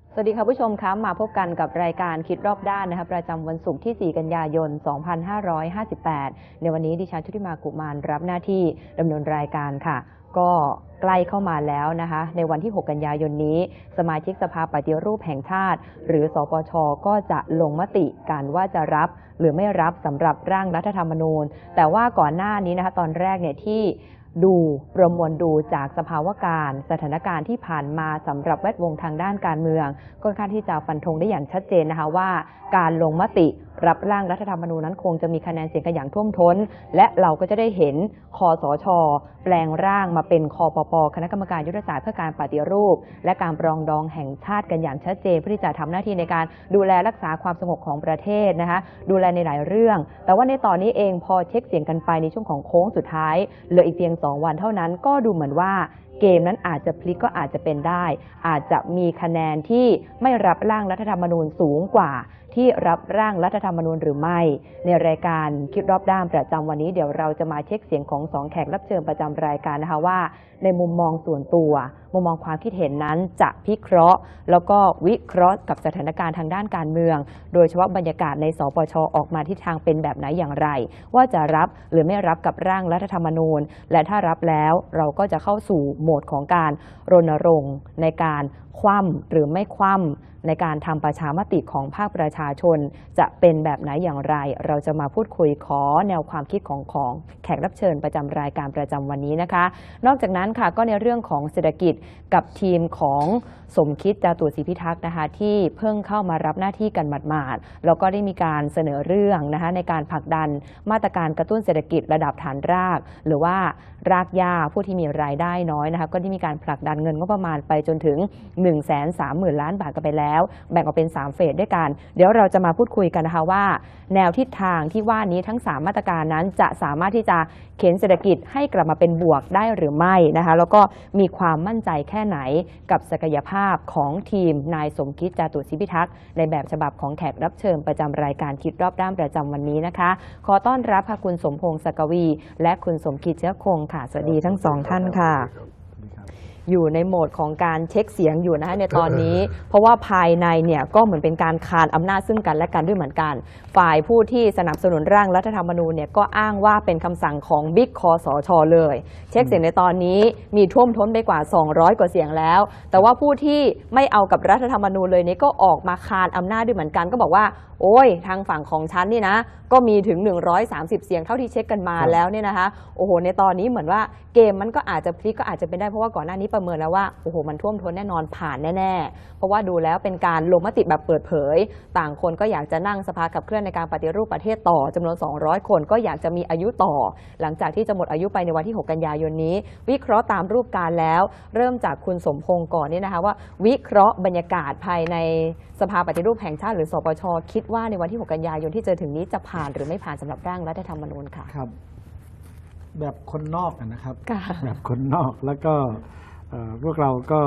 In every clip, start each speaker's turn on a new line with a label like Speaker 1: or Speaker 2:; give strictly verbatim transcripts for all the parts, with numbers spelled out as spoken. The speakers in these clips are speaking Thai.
Speaker 1: สวัสดีค่ะผู้ชมคะมาพบกันกับรายการคิดรอบด้านนะคะประจำวันศุกร์ที่สี่กันยายนสองพันห้าร้อยห้าสิบแปดในวันนี้ดิฉันชุติมากุมารรับหน้าที่ดำเนินรายการค่ะก็ใกล้เข้ามาแล้วนะคะในวันที่หกกันยายนนี้สมาชิกสภาปฏิรูปแห่งชาติหรือสปช.ก็จะลงมติกันว่าจะรับหรือไม่รับสำหรับร่างรัฐธรรมนูญแต่ว่าก่อนหน้านี้นะคะตอนแรกเนี่ยที่ดูประมวลดูจากสภาวะการสถานการณ์ที่ผ่านมาสำหรับแวดวงทางด้านการเมืองค่อนข้างที่จะฟันธงได้อย่างชัดเจนนะคะว่าการลงมติรับร่างรัฐธรรมนูญนั้นคงจะมีคะแนนเสียงกันอย่างท่วมท้นและเราก็จะได้เห็นคสช.แปลงร่างมาเป็นคปป.คณะกรรมการยุทธศาสตร์เพื่อการปฏิรูปและการปรองดองแห่งชาติกันอย่างชัดเจนเพื่อที่จะทำหน้าที่ในการดูแลรักษาความสงบของประเทศนะคะดูแลในหลายเรื่องแต่ว่าในตอนนี้เองพอเช็คเสียงกันไปในช่วงของโค้งสุดท้ายเหลืออีกเพียงสองวันเท่านั้นก็ดูเหมือนว่าเกมนั้นอาจจะพลิกก็อาจจะเป็นได้อาจจะมีคะแนนที่ไม่รับร่างรัฐธรรมนูญสูงกว่าที่รับร่างรัฐธรรมนูญหรือไม่ในรายการคิดรอบด้านประจำวันนี้เดี๋ยวเราจะมาเช็คเสียงของสองแขกรับเชิญประจำรายการนะคะว่าในมุมมองส่วนตัวมุมมองความคิดเห็นนั้นจะพิเคราะห์แล้วก็วิเคราะห์กับสถานการณ์ทางด้านการเมืองโดยเฉพาะบรรยากาศในสปช.ออกมาทิศทางเป็นแบบไหนอย่างไรว่าจะรับหรือไม่รับกับร่างรัฐธรรมนูญและถ้ารับแล้วเราก็จะเข้าสู่โหมดของการรณรงค์ในการคว่ำหรือไม่คว่ำในการทำประชามติของภาคประชาชนจะเป็นแบบไหนอย่างไรเราจะมาพูดคุยขอแนวความคิดของของแขกรับเชิญประจำรายการประจำวันนี้นะคะนอกจากนั้นค่ะก็ในเรื่องของเศรษฐกิจกับทีมของสมคิดจาตุศรีพิทักษ์นะคะที่เพิ่งเข้ามารับหน้าที่กันหมาดๆแล้วก็ได้มีการเสนอเรื่องนะคะในการผลักดันมาตรการกระตุ้นเศรษฐกิจระดับฐานรากหรือว่ารากหญ้าผู้ที่มีรายได้น้อยนะคะก็ได้มีการผลักดันเงินงบประมาณไปจนถึง หนึ่งแสนสามหมื่น ล้านบาทกันไปแล้วแบ่งออกเป็นสามเฟสด้วยกันเดี๋ยวเราจะมาพูดคุยกันนะคะว่าแนวทิศทางที่ว่านี้ทั้งสามมาตรการนั้นจะสามารถที่จะเข็นเศรษฐกิจให้กลับมาเป็นบวกได้หรือไม่นะคะแล้วก็มีความมั่นใจแค่ไหนกับศักยภาพของทีมนายสมคิดจาตุศรีพิทักษ์ในแบบฉบับของแขกรับเชิญประจำรายการคิดรอบด้านประจำวันนี้นะคะขอต้อนรับค่ะคุณสมพงษ์ศักวีและคุณสมคิดเชื้อคงค่ะสวัสดีทั้งสองท่านค่ะอยู่ในโหมดของการเช็คเสียงอยู่นะคะในตอนนี้เพราะว่าภายในเนี่ยก็เหมือนเป็นการคานอำนาจซึ่งกันและกันด้วยเหมือนกันฝ่ายผู้ที่สนับสนุนร่างรัฐธรรมนูญเนี่ยก็อ้างว่าเป็นคำสั่งของบิ๊กคสช.เลยเช็คเสียงในตอนนี้มีท่วมท้นไปกว่าสองร้อยกว่าเสียงแล้วแต่ว่าผู้ที่ไม่เอากับรัฐธรรมนูญเลยนี่ก็ออกมาคานอำนาจด้วยเหมือนกันก็บอกว่าโอ้ยทางฝั่งของฉันนี่นะก็มีถึงหนึ่งร้อยสามสิบเสียงเท่าที่เช็คกันมาแล้วเนี่ยนะคะโอ้โหในตอนนี้เหมือนว่าเกมมันก็อาจจะพลิกก็อาจจะเป็นได้เพราะว่าก่อนหน้านี้ประเมินแล้วว่าโอ้โหมันท่วมท้นแน่นอนผ่านแน่ๆเพราะว่าดูแล้วเป็นการลงมติแบบเปิดเผยต่างคนก็อยากจะนั่งสภาขับเคลื่อนในการปฏิรูปประเทศต่อจำนวนสองร้อยคนก็อยากจะมีอายุต่อหลังจากที่จะหมดอายุไปในวันที่หกกันยายนนี้วิเคราะห์ตามรูปการแล้วเริ่มจากคุณสมพงษ์ก่อนนี่นะคะว่าวิเคราะห์บรรยากาศภายในสภาปฏิรูปแห่งชาติหรือสปช.คิดว่าในวันที่หกกันยายนที่จะถึงนี้จะผ่านหรือไม่ผ่านสำหรับร่างรัฐธรรมนูญค่ะ
Speaker 2: ครับแบบคนนอกนะครับแบบคนนอกแล้วก็พวกเราก็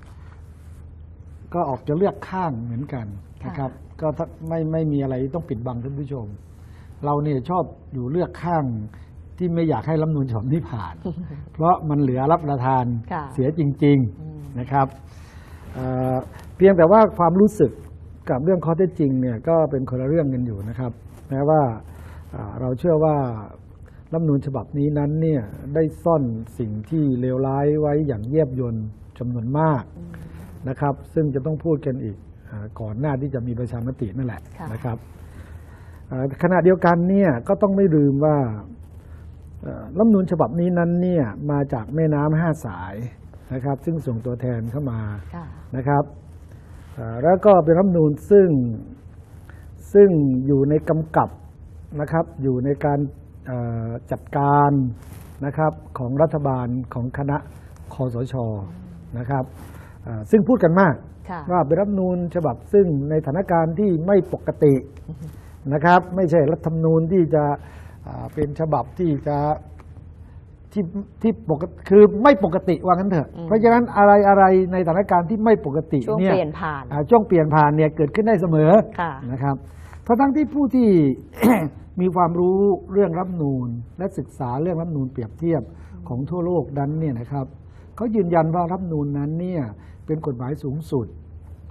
Speaker 2: ก็ออกจะเลือกข้างเหมือนกันนะครับก็ไม่ไม่มีอะไรต้องปิดบังท่านผู้ชมเราเนี่ยชอบอยู่เลือกข้างที่ไม่อยากให้รัฐธรรมนูญฉบับนี้ผ่าน เพราะมันเหลือรับประทานเสียจริงๆนะครับเพียงแต่ว่าความรู้สึกกับเรื่องข้อเท็จจริงเนี่ยก็เป็นคนละเรื่องกันอยู่นะครับแม้ว่าเราเชื่อว่ารัฐธรรมนูญฉบับนี้นั้นเนี่ยได้ซ่อนสิ่งที่เลวร้ายไว้อย่างเยียบยลจำนวนมากนะครับซึ่งจะต้องพูดกันอีกก่อนหน้าที่จะมีประชามตินั่นแหละนะครับขณะเดียวกันเนี่ยก็ต้องไม่ลืมว่ารัฐธรรมนูญฉบับนี้นั้นเนี่ยมาจากแม่น้ำห้าสายนะครับซึ่งส่งตัวแทนเข้ามานะครับแล้วก็เป็นรัฐธรรมนูญซึ่งซึ่งอยู่ในกำกับนะครับอยู่ในการจัดการนะครับของรัฐบาลของคณะคสช.นะครับซึ่งพูดกันมากว่าเป็นรัฐธรรมนูญฉบับซึ่งในสถานการณ์ที่ไม่ปกตินะครับไม่ใช่รัฐธรรมนูญที่จะเป็นฉบับที่จะที่ที่ปกติคือไม่ปกติว่างั้นเถอะเพราะฉะนั้นอะไรอะไรในสถานการณ์ที่ไม่ปกติ
Speaker 1: ช่วงเปลี่ยนผ่าน
Speaker 2: ช่วงเปลี่ยนผ่านเนี่ยเกิดขึ้นได้เสมอนะครับเพราะทั้งที่ผู้ที่ มีความรู้เรื่องรัฐธรรมนูญและศึกษาเรื่องรัฐธรรมนูญเปรียบเทียบของทั่วโลกนั้นเนี่ยนะครับเขายืนยันว่ารัฐธรรมนูญนั้นเนี่ยเป็นกฎหมายสูงสุด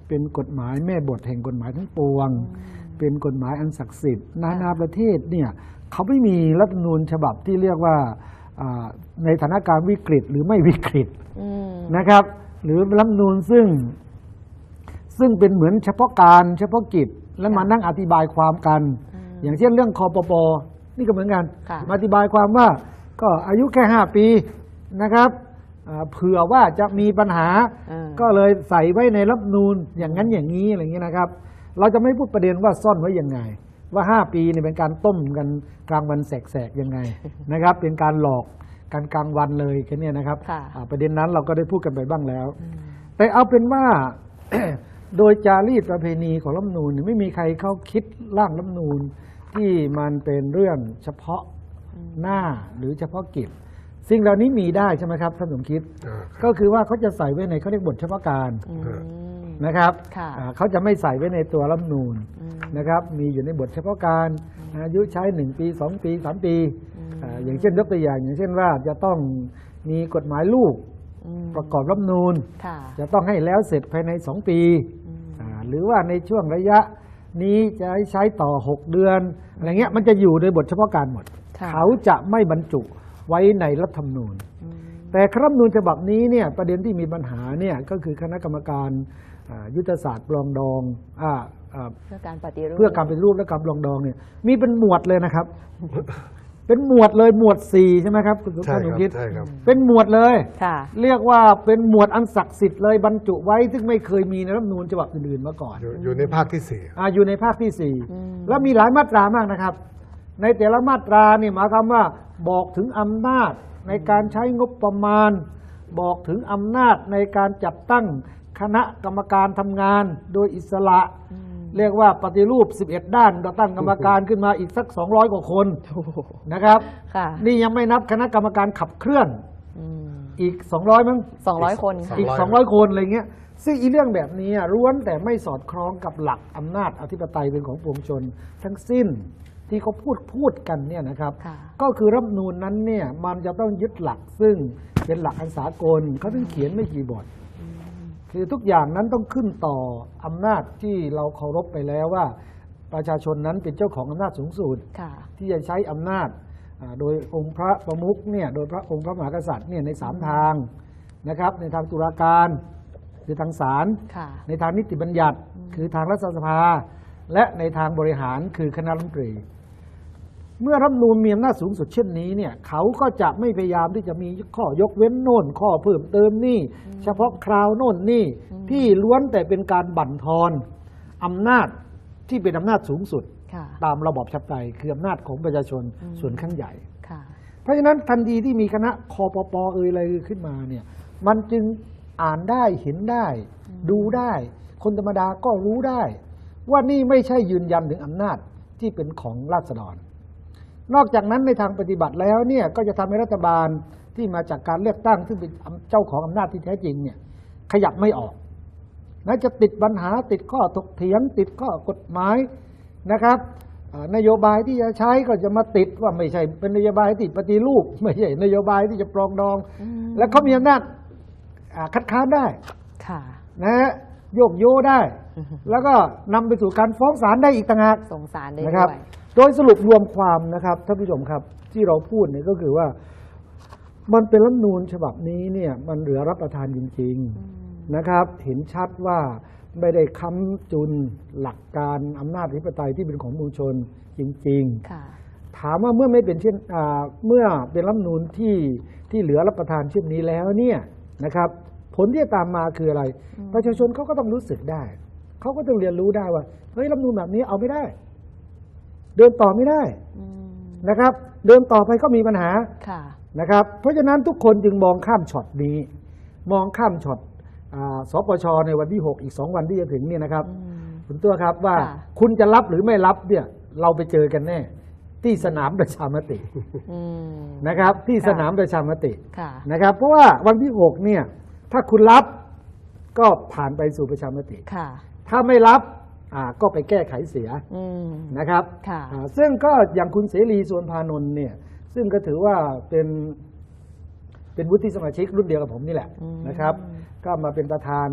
Speaker 2: เป็นกฎหมายแม่บทแห่งกฎหมายทั้งปวงเป็นกฎหมายอันศักดิ์สิทธิ์นานาประเทศเนี่ยเขาไม่มีรัฐธรรมนูญฉบับที่เรียกว่าในสถานการณ์วิกฤตหรือไม่วิกฤตนะครับหรือรัฐธรรมนูญซึ่งซึ่งเป็นเหมือนเฉพาะการเฉพาะกิจแล้วมานั่งอธิบายความกันอย่างเช่นเรื่องคปป.นี่ก็เหมือนกันมาอธิบายความว่าก็อายุแค่ห้าปีนะครับเผื่อว่าจะมีปัญหาก็เลยใส่ไว้ในรัฐธรรมนูญอย่างนั้นอย่างนี้อะไรอย่างนี้นะครับเราจะไม่พูดประเด็นว่าซ่อนไว้ยังไงว่าห้าปีนี่เป็นการต้มกันกลางวันแสกๆยังไงนะครับเป็นการหลอกกันกลางวันเลยแค่นี้นะครับประเด็นนั้นเราก็ได้พูดกันไปบ้างแล้วแต่เอาเป็นว่า โดยจารีตประเพณีของรัฐธรรมนูญไม่มีใครเขาคิดร่างรัฐธรรมนูญที่มันเป็นเรื่องเฉพาะหน้าหรือเฉพาะกิจสิ่งเหล่านี้มีได้ใช่ไหมครับท่านสมคิดก็คือว่าเขาจะใส่ไว้ในเขาเรียกบทเฉพาะการนะครับเขาจะไม่ใส่ไว้ในตัวรัฐธรรมนูญนะครับมีอยู่ในบทเฉพาะการอายุใช้หนึ่งปีสองปีสามปีอย่างเช่นยกตัวอย่างอย่างเช่นว่าจะต้องมีกฎหมายลูกประกอบรัฐธรรมนูญจะต้องให้แล้วเสร็จภายในสองปีหรือว่าในช่วงระยะนี้จะใช้ต่อหกเดือนอะไรเงี้ยมันจะอยู่ในบทเฉพาะการหมดเขาจะไม่บรรจุไว้ในรัฐธรรมนูญแต่รัฐธรรมนูญฉบับนี้เนี่ยประเด็นที่มีปัญหาเนี่ยก็คือคณะกรรมการยุทธศาสตร์ปรองดอง
Speaker 1: เพื่อการปฏิรูป
Speaker 2: เพื่อการปฏิรูปและการปรองดองเนี่ยมีเป็นหมวดเลยนะครับ เป็นหมวดเลยหมวดสี่ใช่ไหมครับคุณท่านสมคิดเป็นหมวดเลยเรียกว่าเป็นหมวดอันศักดิ์สิทธิ์เลยบรรจุไว้ซึ่งไม่เคยมีในรัฐธรรมนูญฉบับอื่นๆมาก่อน
Speaker 3: อยู่ในภาคที่สี่
Speaker 2: อยู่ในภาคที่สี่แล้วมีหลายมาตรามากนะครับในแต่ละมาตราเนี่ยหมายความว่าบอกถึงอำนาจในการใช้งบประมาณบอกถึงอำนาจในการจัดตั้งคณะกรรมการทำงานโดยอิสระเรียกว่าปฏิรูปสิบเอ็ดด้านเราตั้งกรรมการขึ้นมาอีกสักสองร้อยกว่าคนนะครับนี่ยังไม่นับคณะกรรมการขับเคลื่อนอีกสองร้อยมั้ง
Speaker 1: สองร้อยคน
Speaker 2: อีกสองร้อยคนอะไรเงี้ยซึ่งอีเรื่องแบบนี้ล้วนแต่ไม่สอดคล้องกับหลักอำนาจอธิปไตยเป็นของปวงชนทั้งสิ้นที่เขาพูดพูดกันเนี่ยนะครับก็คือรัฐธรรมนูญนั้นเนี่ยมันจะต้องยึดหลักซึ่งเป็นหลักอันสากลเขาถึงเขียนไม่กี่บทคือทุกอย่างนั้นต้องขึ้นต่ออำนาจที่เราเคารพไปแล้วว่าประชาชนนั้นเป็นเจ้าของอำนาจสูงสุดที่จะใช้อำนาจโดยองค์พระประมุขเนี่ยโดยพระองค์พระมหากษัตริย์เนี่ยในสามทางนะครับในทางตุลาการคือทางศาลในทางนิติบัญญัติคือทางรัฐสภาและในทางบริหารคือคณะรัฐมนตรีเมื่อรัฐธรรมนูญมีอำนาจสูงสุดเช่นนี้เนี่ยเขาก็จะไม่พยายามที่จะมีข้อยกเว้นโน่นข้อเพิ่มเติมนี่เฉพาะคราวโน่นนี่ที่ล้วนแต่เป็นการบั่นทอนอำนาจที่เป็นอำนาจสูงสุดตามระบอบประชาธิปไตยคืออำนาจของประชาชนส่วนข้างใหญ่เพราะฉะนั้นทันทีที่มีคณะคปป.เอ่ยอะไรขึ้นมาเนี่ยมันจึงอ่านได้เห็นได้ดูได้คนธรรมดาก็รู้ได้ว่านี่ไม่ใช่ยืนยันถึงอำนาจที่เป็นของราษฎรนอกจากนั้นในทางปฏิบัติแล้วเนี่ยก็จะทำให้รัฐบาลที่มาจากการเลือกตั้งซึ่งเป็นเจ้าของอำนาจที่แท้จริงเนี่ยขยับไม่ออกนะจะติดปัญหาติดข้อถกเถียงติดข้อกฎหมายนะครับนโยบายที่จะใช้ก็จะมาติดว่าไม่ใช่เป็นนโยบายที่ปฏิรูปไม่ใช่นโยบายที่จะปรองดองและเขามีอำนาจคัดค้านได้นะฮะโยกโย่ได้แล้วก็นำไปสู่การฟ้องศาลได้อีกต่างหาก
Speaker 1: ส่งศาลได้
Speaker 2: ด้วยโดยสรุปรวมความนะครับท่านผู้ชมครับที่เราพูดเนี่ยก็คือว่ามันเป็นรัฐธรรมนูญฉบับนี้เนี่ยมันเหลือรับประทานจริงๆนะครับเห็นชัดว่าไม่ได้ค้ำจุนหลักการอำนาจอธิปไตยที่เป็นของมวลชนจริงๆถามว่าเมื่อไม่เป็นเช่นเมื่อเป็นรัฐธรรมนูญที่ที่เหลือรับประทานเช่นนี้แล้วเนี่ยนะครับผลที่จะตามมาคืออะไรประชาชนเขาก็ต้องรู้สึกได้เขาก็ต้องเรียนรู้ได้ว่าเฮ้ยรัฐธรรมนูญแบบนี้เอาไม่ได้เดินต่อไม่ได้นะครับเดินต่อไปก็มีปัญหานะครับเพราะฉะนั้นทุกคนจึงมองข้ามช็อตนี้มองข้ามช็อตสปช.ในวันที่หกอีกสองวันที่จะถึงเนี่ยนะครับคุณตัวครับว่าคุณจะรับหรือไม่รับเนี่ยเราไปเจอกันแน่ที่สนามประชามตินะครับที่สนามประชามตินะครับเพราะว่าวันที่หกเนี่ยถ้าคุณรับก็ผ่านไปสู่ประชามติถ้าไม่รับก็ไปแก้ไขเสียนะครับซึ่งก็อย่างคุณเสรีสุวรรณพานนท์เนี่ยซึ่งก็ถือว่าเป็นเป็นวุฒิสมาชิกรุ่นเดียวกับผมนี่แหละนะครับก็มาเป็นประธาน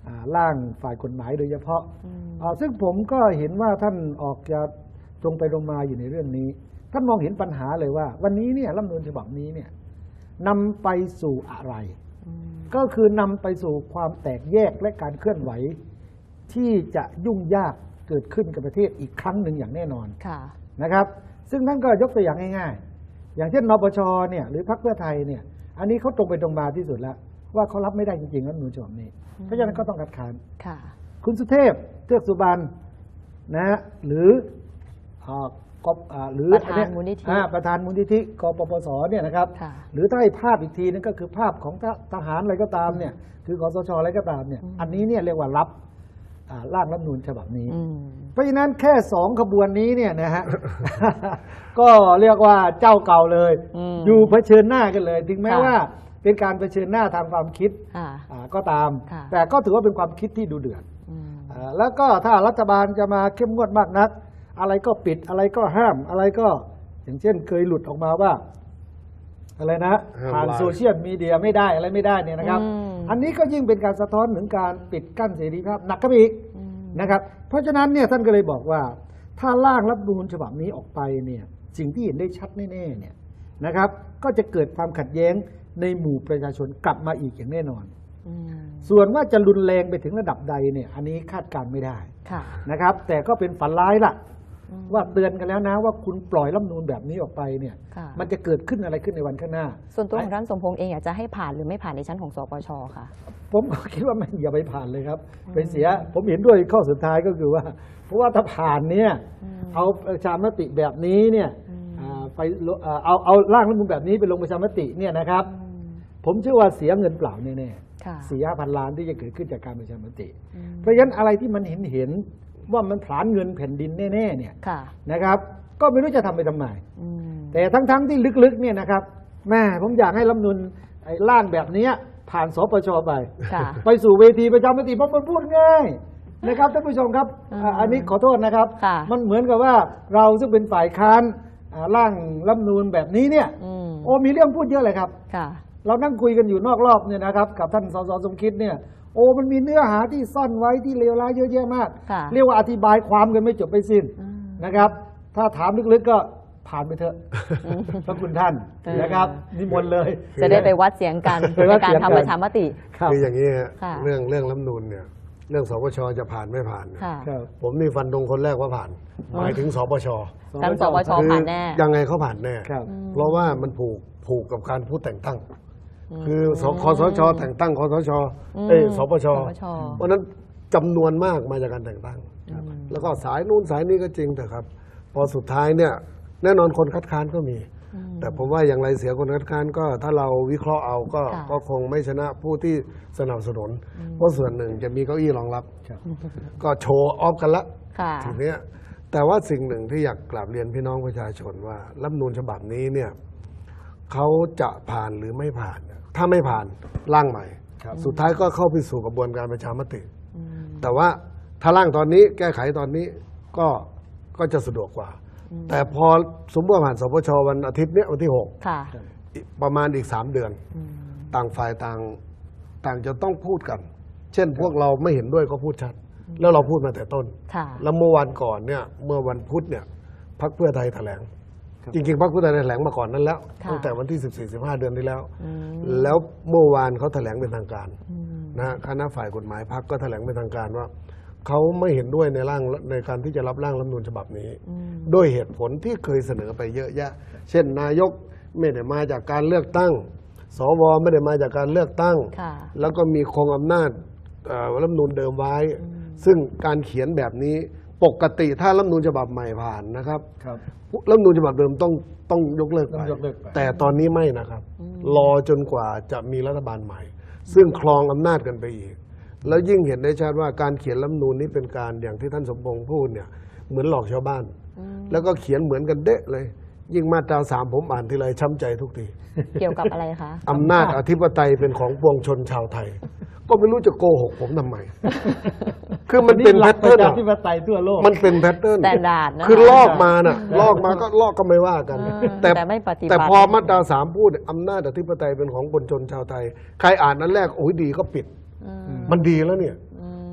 Speaker 2: อ่าร่างฝ่ายกฎหมายโดยเฉพาะอ่าซึ่งผมก็เห็นว่าท่านออกจะตรงไปตรงมาอยู่ในเรื่องนี้ท่านมองเห็นปัญหาเลยว่า วันนี้เนี่ยรัฐธรรมนูญฉบับนี้เนี่ยนำไปสู่อะไรก็คือนำไปสู่ความแตกแยกและการเคลื่อนไหวที่จะยุ่งยากเกิดขึ้นกับประเทศอีกครั้งหนึ่งอย่างแน่นอนนะครับซึ่งท่านก็ยกตัวอย่างง่ายๆอย่างเช่นนปชเนี่ยหรือพรรคเพื่อไทยเนี่ยอันนี้เขาตรงไปตรงมาที่สุดแล้วว่าเขารับไม่ได้จริงๆรัฐธรรมนูญฉบับนี้เพราะฉะนั้นก็ต้องคัดค้านคุณสุเทพเทือกสุบรรณนะฮะหรือกบหรือประธานมูลนิธิประธานมูลนิธิกปปสเนี่ยนะครับหรือถ้าให้ภาพอีกทีนึงก็คือภาพของทหารอะไรก็ตามเนี่ยคือกสชอะไรก็ตามเนี่ยอันนี้เนี่ยเรียกว่ารับร่างรัฐธรรมนูญฉบับนี้เพราะฉะนั้นแค่สองขบวนนี้เนี่ยนะฮะ ก็เรียกว่าเจ้าเก่าเลยอยู่เผชิญหน้ากันเลยถึงแม้ว่าเป็นการเผชิญหน้าทางความคิดก็ตามแต่ก็ถือว่าเป็นความคิดที่ดูเดือดแล้วก็ถ้ารัฐบาลจะมาเข้มงวดมากนักอะไรก็ปิดอะไรก็ห้ามอะไรก็อย่างเช่นเคยหลุดออกมาว่าอะไรนะผ่านโซเชียลมีเดียไม่ได้อะไรไม่ได้เนี่ยนะครับอันนี้ก็ยิ่งเป็นการสะท้อนถึงการปิดกั้นเสรีภาพหนักขึ้นอีกนะครับเพราะฉะนั้นเนี่ยท่านก็เลยบอกว่าถ้าร่างรัฐธรรมนูญฉบับนี้ออกไปเนี่ยสิ่งที่เห็นได้ชัดแน่ๆเนี่ยนะครับก็จะเกิดความขัดแย้งในหมู่ประชาชนกลับมาอีกอย่างแน่นอนส่วนว่าจะรุนแรงไปถึงระดับใดเนี่ยอันนี้คาดการไม่ได้นะครับแต่ก็เป็นฝันร้ายล่ะว่าเตือนกันแล้วนะว่าคุณปล่อยรัฐธรรมนูญแบบนี้ออกไปเนี่ยมันจะเกิดขึ้นอะไรขึ้นในวันข้างหน้า
Speaker 1: ส่วนตัวของท่านสมพงษ์เองอยากจะให้ผ่านหรือไม่ผ่านในชั้นของสปช.ค่ะ
Speaker 2: ผมก็คิดว่ามันอย่าไปผ่านเลยครับไปเสียผมเห็นด้วยข้อสุดท้ายก็คือว่าเพราะว่าถ้าผ่านเนี่ยเอาประชามติแบบนี้เนี่ยไปเอาเอาร่างรัฐธรรมนูญแบบนี้ไปลงประชามติเนี่ยนะครับผมเชื่อว่าเสียเงินเปล่าแน่ๆสี่ห้าพันล้านที่จะเกิดขึ้นจากการประชามติเพราะฉะนั้นอะไรที่มันเห็นเห็นว่ามันผลาญเงินแผ่นดินแน่ๆเนี่ยนะครับก็ไม่รู้จะทำไปทำไมแต่ทั้งๆที่ลึกๆเนี่ยนะครับแม่ผมอยากให้รัฐธรรมนูญไอ้ร่างแบบนี้ผ่านสปช.ไปไปสู่เวทีประชามติเพราะมันพูดง่ายนะครับท่านผู้ชมครับอันนี้ขอโทษนะครับมันเหมือนกับว่าเราซึ่งเป็นฝ่ายค้านร่างรัฐธรรมนูญแบบนี้เนี่ยโอ้มีเรื่องพูดเยอะเลยครับเรานั่งคุยกันอยู่นอกรอบเนี่ยนะครับกับท่านสสสมคิดเนี่ยโอ้มันมีเนื้อหาที่ซ่อนไว้ที่เลวร้ายเยอะแยะมากเรียกว่าอธิบายความกันไม่จบไม่สิ้นนะครับถ้าถามลึกๆก็ผ่านไปเถอะพระคุณท่านนะครับนิมนต์เลย
Speaker 1: จะได้ไปวัดเสียงกันในการทำประชามติ
Speaker 3: คืออย่างนี้เรื่องเรื่องรัฐธรรมนูญเนี่ยเรื่องสปช.จะผ่านไม่ผ่านผมนี่ฟันธงคนแรกว่าผ่านหมายถึงสปช.
Speaker 1: ทั้งสปช.ผ่านแน่
Speaker 3: ยังไงเขาผ่านแน่เพราะว่ามันผูกผูกกับการพูดแต่งตั้งคือคสช.แต่งตั้งคสช.เอ้สปช.เพราะนั้นจำนวนมากมาจากการแต่งตั้งแล้วก็สายนู้นสายนี้ก็จริงแต่ครับพอสุดท้ายเนี่ยแน่นอนคนคัดค้านก็มีแต่ผมว่าอย่างไรเสียคนคัดค้านก็ถ้าเราวิเคราะห์เอาก็ก็คงไม่ชนะผู้ที่สนับสนุนเพราะส่วนหนึ่งจะมีเก้าอี้รองรับก็โชว์ออฟกันละทีนี้แต่ว่าสิ่งหนึ่งที่อยากกราบเรียนพี่น้องประชาชนว่ารัฐธรรมนูญฉบับนี้เนี่ยเขาจะผ่านหรือไม่ผ่านถ้าไม่ผ่านร่างใหม่สุดท้ายก็เข้าไปสู่กระบวนการประชามติแต่ว่าถ้าร่างตอนนี้แก้ไขตอนนี้ก็ก็จะสะดวกกว่าแต่พอสมมติผ่านสปช.วันอาทิตย์นี้วันที่หกประมาณอีกสามเดือนต่างฝ่ายต่างต่างจะต้องพูดกันเช่นพวกเราไม่เห็นด้วยก็พูดชัดแล้วเราพูดมาแต่ต้นแล้วเมื่อวันก่อนเนี่ยเมื่อวันพุธเนี่ยพรรคเพื่อไทยแถลงจริงๆพรรคเพื่อไทยแถลงมาก่อนนั้นแล้วตั้งแต่วันที่สิบสี่ สิบห้าเดือนที่แล้วแล้วเมื่อวานเขาแถลงเป็นทางการนะคณะฝ่ายกฎหมายพรรคก็แถลงเป็นทางการว่าเขาไม่เห็นด้วยในร่างในการที่จะรับร่างรัฐธรรมนูญฉบับนี้ด้วยเหตุผลที่เคยเสนอไปเยอะแยะเช่นนายกไม่ได้มาจากการเลือกตั้งสวไม่ได้มาจากการเลือกตั้งแล้วก็มีคงอำนาจรัฐธรรมนูญเดิมไว้ซึ่งการเขียนแบบนี้ปกติถ้ารัฐธรรมนูญฉบับใหม่ผ่านนะครับรัฐธรรมนูญฉบับเดิมต้องต้องยกเลิกไปแต่ตอนนี้ไม่นะครับรอจนกว่าจะมีรัฐบาลใหม่ซึ่งครองอำนาจกันไปอีกแล้วยิ่งเห็นได้ชัดว่าการเขียนรัฐธรรมนูญนี้เป็นการอย่างที่ท่านสมพงษ์พูดเนี่ยเหมือนหลอกชาวบ้านแล้วก็เขียนเหมือนกันเด๊ะเลยยิ่งมาตราสามผมอ่านทีไรช้ำใจทุกที
Speaker 1: เกี่ยวกับอะไรคะ
Speaker 3: อำนาจอธิปไตยเป็นของปวงชนชาวไทยก็ไม่รู้จะโกหกผมทำไมคือมันเป็นแพทเทิร์นอธิปไตยทั่วโลกมันเป็นแพทเทิร์นคือลอกมาน่ะลอกมาก็ลอกก็ไม่ว่ากันแต่แต่พอมาตราสามพูดอำนาจอธิปไตยเป็นของปวงชนชาวไทยใครอ่านนั้นแรกโอ้ยดีก็ปิดมันดีแล้วเนี่ย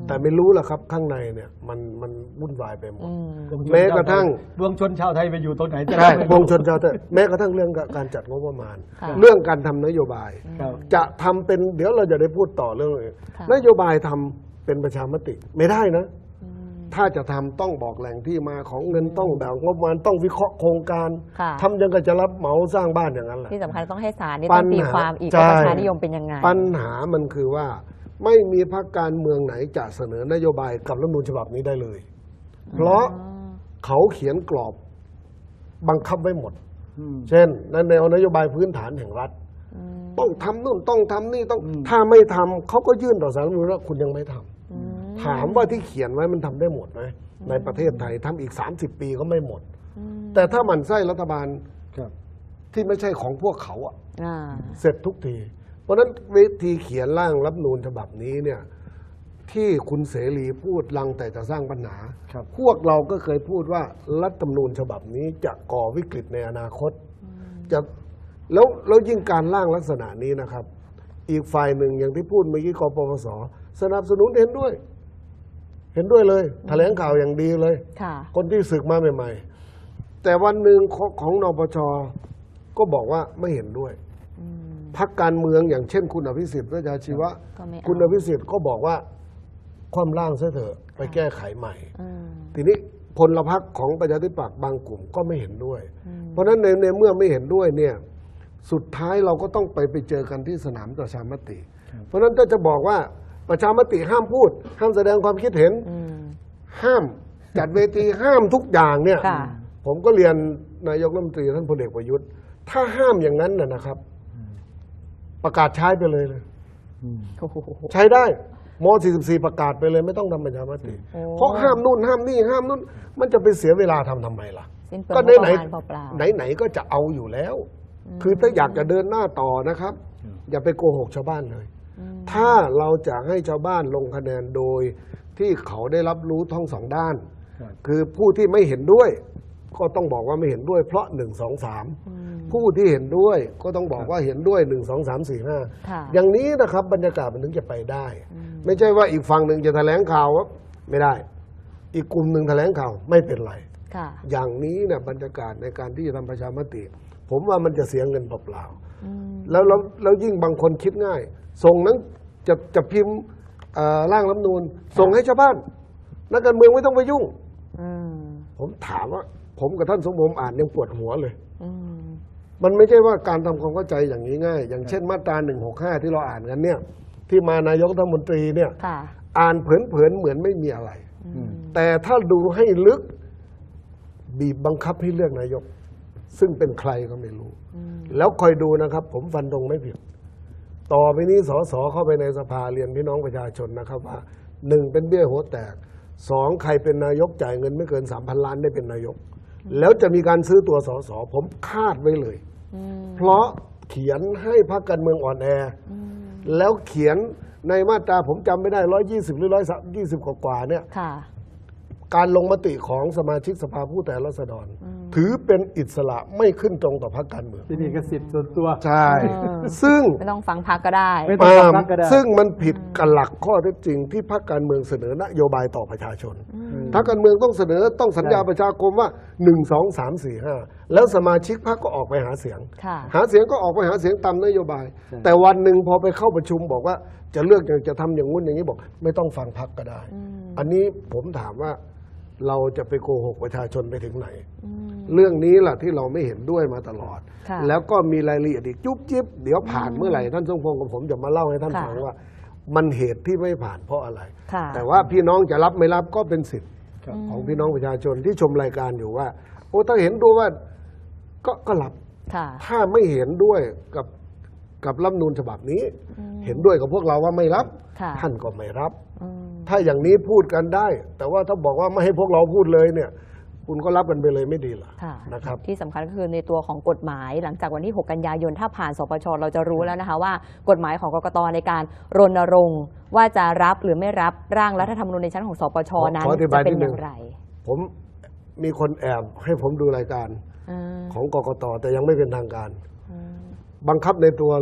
Speaker 3: แต่ไม่รู้ล่ะครับข้างในเนี่ยมันมันวุ่นวายไปหมด
Speaker 1: อืม
Speaker 3: แม้กระทั่ง
Speaker 2: ปวงชนชาวไทยไปอยู่ตรงไหนจะ
Speaker 3: ใช่
Speaker 2: ไม่
Speaker 3: ปวงชนชาวไทยแม้กระทั่งเรื่องการจัดงบประมาณ
Speaker 1: ค่ะ
Speaker 3: เรื่องการทำนโยบาย
Speaker 2: ครับ
Speaker 3: จะทำเป็นเดี๋ยวเราจะได้พูดต่อเรื่องอื่น
Speaker 1: ค่ะ
Speaker 3: นโยบายทำเป็นประชามติไม่ได้นะ
Speaker 1: อืม
Speaker 3: ถ้าจะทำต้องบอกแหล่งที่มาของเงินต้องแบ่งงบประมาณต้องวิเคราะห์โครงการ
Speaker 1: ค่ะ
Speaker 3: ทำยังกับจะรับเหมาสร้างบ้านอย่างนั้นแหละ
Speaker 1: ที่สำคัญต้องให้ศาลนี่
Speaker 3: ปั
Speaker 1: ต้อ
Speaker 3: ญ
Speaker 1: งตี
Speaker 3: หา
Speaker 1: ความอีก
Speaker 3: ใช่
Speaker 1: ว่าประชานิยมเป็นยังไง
Speaker 3: ปัญหามันคือว่าไม่มีพรรคการเมืองไหนจะเสนอนโยบายกับรัฐธรรมนูญฉบับนี้ได้เลย เพราะเขาเขียนกรอบบังคับไว้หมด
Speaker 2: อืม
Speaker 3: เช่นในแนวนโยบายพื้นฐานแห่งรัฐ
Speaker 1: อืม
Speaker 3: ต้องทำนู่นต้องทำนี่ต้อง
Speaker 2: อืม
Speaker 3: ถ้าไม่ทำเขาก็ยื่นต่อสารรัฐธรรมนูญว่าคุณยังไม่ทำ
Speaker 1: อืม
Speaker 3: ถามว่าที่เขียนไว้มันทำได้หมดไหมในประเทศไทยทำอีกสามสิบปีก็ไม่หมด
Speaker 1: อืม
Speaker 3: แต่ถ้ามันไส้รัฐบาล
Speaker 2: ครับ
Speaker 3: ที่ไม่ใช่ของพวกเขาอะ
Speaker 1: อ่า
Speaker 3: เสร็จทุกที เพราะฉะนั้นวิธีเขียนร่างรัฐธรรมนูญฉบับนี้เนี่ยที่คุณเสรีพูดลังแต่จะสร้างปัญหา
Speaker 2: ครับ
Speaker 3: พวกเราก็เคยพูดว่ารัฐธรรมนูญฉบับนี้จะก่อวิกฤตในอนาคตจะแล้วแล้วยิ่งการร่างลักษณะนี้นะครับ อีกฝ่ายหนึ่งอย่างที่พูดเมื่อกี้กปปสสนับสนุนเห็นด้วย เห็นด้วยเลยแถลงข่าวอย่างดีเลย
Speaker 1: ค่ะ
Speaker 3: คนที่ศึกมาใหม่ๆ แต่วันหนึ่งของของนปชก็บอกว่าไม่เห็นด้วย
Speaker 1: อืม
Speaker 3: พรรคการเมืองอย่างเช่นคุณอภิสิทธิ์เวชชาชีวะ
Speaker 1: ก็ไม่เอา
Speaker 3: คุณอภิสิทธิ์ก็บอกว่าความร่างซะเถอะไปแก้ไขใหม่
Speaker 1: อืม
Speaker 3: ทีนี้พลพรรคของประชาธิปัตย์บางกลุ่มก็ไม่เห็นด้วย
Speaker 1: อืม
Speaker 3: เพราะฉะนั้นในในเมื่อไม่เห็นด้วยเนี่ยสุดท้ายเราก็ต้องไปไปเจอกันที่สนามประชามติ เพราะฉะนั้นถ้าจะบอกว่าประชามติห้ามพูด ห้ามแสดงความคิดเห็น
Speaker 1: อืม
Speaker 3: ห้ามจัดเวทีห้ามทุกอย่างเนี่ย
Speaker 1: ค่ะ
Speaker 3: ผมก็เรียนนายกรัฐมนตรีท่านพลเอกประยุทธ์ ถ้าห้ามอย่างนั้นน่ะนะครับ ประกาศใช้ไปเลยเลย
Speaker 2: อืม
Speaker 1: โอ้โห
Speaker 3: ใช้ได้ม สี่สิบสี่ ประกาศไปเลยไม่ต้องทำประชามติ
Speaker 1: โอ้
Speaker 3: เพราะห้ามนู่นห้ามนี่ห้ามนู่นมันจะไปเสียเวลาทำทำไมล่ะ
Speaker 1: สิ้นเปลื
Speaker 3: ก็
Speaker 1: อง
Speaker 3: ไหน
Speaker 1: งบ
Speaker 3: ไหน
Speaker 1: ประมาณเปล่าๆ
Speaker 3: ไหนไหนๆก็จะเอาอยู่แล้ว คือถ้าอยากจะเดินหน้าต่อนะครับ อย่าไปโกหกชาวบ้านเลย
Speaker 1: อืม
Speaker 3: ถ้าเราจะให้ชาวบ้านลงคะแนนโดยที่เขาได้รับรู้ทั้งสองด้าน
Speaker 2: ครับ
Speaker 3: คือผู้ที่ไม่เห็นด้วย ก็ต้องบอกว่าไม่เห็นด้วย เพราะหนึ่งสองสาม
Speaker 1: อืม
Speaker 3: ผู้ที่เห็นด้วยก็ต้องบอกว่าเห็นด้วยหนึ่งสองสามสี่ห้า
Speaker 1: ค่ะ
Speaker 3: อย่างนี้นะครับบรรยากาศมันถึงจะไปได้ ไม่ใช่ว่าอีกฝั่งหนึ่งจะแถลงข่าวว่าไม่ได้ อีกกลุ่มหนึ่งแถลงข่าวไม่เป็นไร
Speaker 1: ค่ะ
Speaker 3: อย่างนี้เนี่ยบรรยากาศในการที่จะทำประชามติ ผมว่ามันจะเสียเงินเปล่าๆ
Speaker 1: อืม
Speaker 3: แล้วแล้วแล้วยิ่งบางคนคิดง่าย ส่งนั้นจะจะพิมพ์เอ่อร่างรัฐธรรมนูญส่งให้ชาวบ้านนักการเมืองไม่ต้องไปยุ่ง
Speaker 1: อืม
Speaker 3: ผมถามว่า ผมกับท่านสมภพอ่านยังปวดหัวเลย
Speaker 1: อืม
Speaker 3: มันไม่ใช่ว่าการทำความเข้าใจอย่างนี้ง่าย อย่างเช่นมาตราหนึ่งหกห้าที่เราอ่านกันเนี่ย ที่มานายกรัฐมนตรีเนี่ย
Speaker 1: ค่ะ
Speaker 3: อ่านเผินๆเหมือนไม่มีอะไร
Speaker 1: อืม
Speaker 3: แต่ถ้าดูให้ลึกบีบบังคับให้เลือกนายก ซึ่งเป็นใครก็ไม่รู้
Speaker 1: อืม
Speaker 3: แล้วคอยดูนะครับ ผมฟันธงไม่ผิด ต่อไปนี้สสเข้าไปในสภาเรียนพี่น้องประชาชนนะครับว่าหนึ่งเป็นเบี้ยหัวแตกสองใครเป็นนายกจ่ายเงินไม่เกินสามพันล้านได้เป็นนายก แล้วจะมีการซื้อตัวสสผมคาดไว้เลย
Speaker 1: อืม
Speaker 3: เพราะเขียนให้พรรคการเมืองอ่อนแอ
Speaker 1: อืม
Speaker 3: แล้วเขียนในมาตราผมจำไม่ได้ร้อยยี่สิบหรือร้อยยี่สิบกว่าๆเนี่ย
Speaker 1: ค่ะ
Speaker 3: การลงมติของสมาชิกสภาผู้แทนราษฎร ถือเป็นอิสระไม่ขึ้นตรงต่อพรรคการเมือง
Speaker 2: ที่นี่ก็สิทธิ์ส่วนตัว
Speaker 3: ใช่
Speaker 1: อืม
Speaker 3: ซึ่ง
Speaker 1: ไม่ต้องฟังพักก็ได้
Speaker 2: ไม่ ต้องฟังพรรคก็ได้
Speaker 3: ซึ่งมันผิดกับหลักข้อเท็จจริงที่พรรคการเมืองเสนอนโยบายต่อประชาชนพรรคการเมืองต้องเสนอต้องสัญญา
Speaker 2: ใช่
Speaker 3: ประชาคมว่าหนึ่งสองสามสี่ห้าแล้วสมาชิกพรรคก็ออกไปหาเสียง
Speaker 1: ค่ะ
Speaker 3: หาเสียงก็ออกไปหาเสียงตามนโยบาย
Speaker 2: ใช่
Speaker 3: แต่วันหนึ่งพอไปเข้าประชุมบอกว่าจะเลือกอย่างจะทำอย่างงู้นอย่างนี้บอก ไม่ต้องฟังพรรคก็ได้
Speaker 1: อืม
Speaker 3: อันนี้ผมถามว่าเราจะไปโกหกประชาชนไปถึงไหน
Speaker 1: อืม
Speaker 3: เรื่องนี้แหละที่เราไม่เห็นด้วยมาตลอด
Speaker 1: ค่ะ
Speaker 3: แล้วก็มีรายละเอียดอีกจุ๊บจิ๊บเดี๋ยวผ่านเมื่อไหร่ท่านทรงพงศ์กับผมจะมาเล่าให้ท่าน
Speaker 1: ค่ะ
Speaker 3: ฟังว่า มันเหตุที่ไม่ผ่านเพราะอะไร
Speaker 1: ค่ะ
Speaker 3: แต่ว่าพี่น้องจะรับไม่รับก็เป็นสิทธิ์
Speaker 2: ครับ
Speaker 3: ของพี่น้องประชาชนที่ชมรายการอยู่ว่าโอ้ถ้าเห็นด้วยว่าก็ก็รับ
Speaker 1: ค่ะ
Speaker 3: ถ้าไม่เห็นด้วยกับกับรัฐธรรมนูญฉบับนี้
Speaker 1: อืม
Speaker 3: เห็นด้วยกับพวกเราว่าไม่รับ
Speaker 1: ค่ะ
Speaker 3: ท่านก็ไม่รับ
Speaker 1: อืม
Speaker 3: ถ้าอย่างนี้พูดกันได้ แต่ว่าถ้าบอกว่าไม่ให้พวกเราพูดเลยเนี่ย คุณก็รับกันไปเลยไม่ดีเหรอ
Speaker 1: ค่ะ
Speaker 3: นะครับ
Speaker 1: ที่สำคัญก็คือในตัวของกฎหมายหลังจากวันที่ หก กันยายนถ้าผ่านสปชเราจะรู้แล้วนะคะว่ากฎหมายของกกตในการรณรงค์ว่าจะรับหรือไม่รับร่างรัฐธรรมนูญในชั้นของสปช
Speaker 3: ขอ
Speaker 1: นั้น
Speaker 3: ขออธิ
Speaker 1: จะ
Speaker 3: บาย
Speaker 1: เป็น
Speaker 3: นิดนึ
Speaker 1: อง ย่างไร
Speaker 3: ผมมีคนแอบให้ผมดูรายการ
Speaker 1: อืม
Speaker 3: ของกกตแต่ยังไม่เป็นทางการ
Speaker 1: อืม
Speaker 3: บังคับในตัวเลย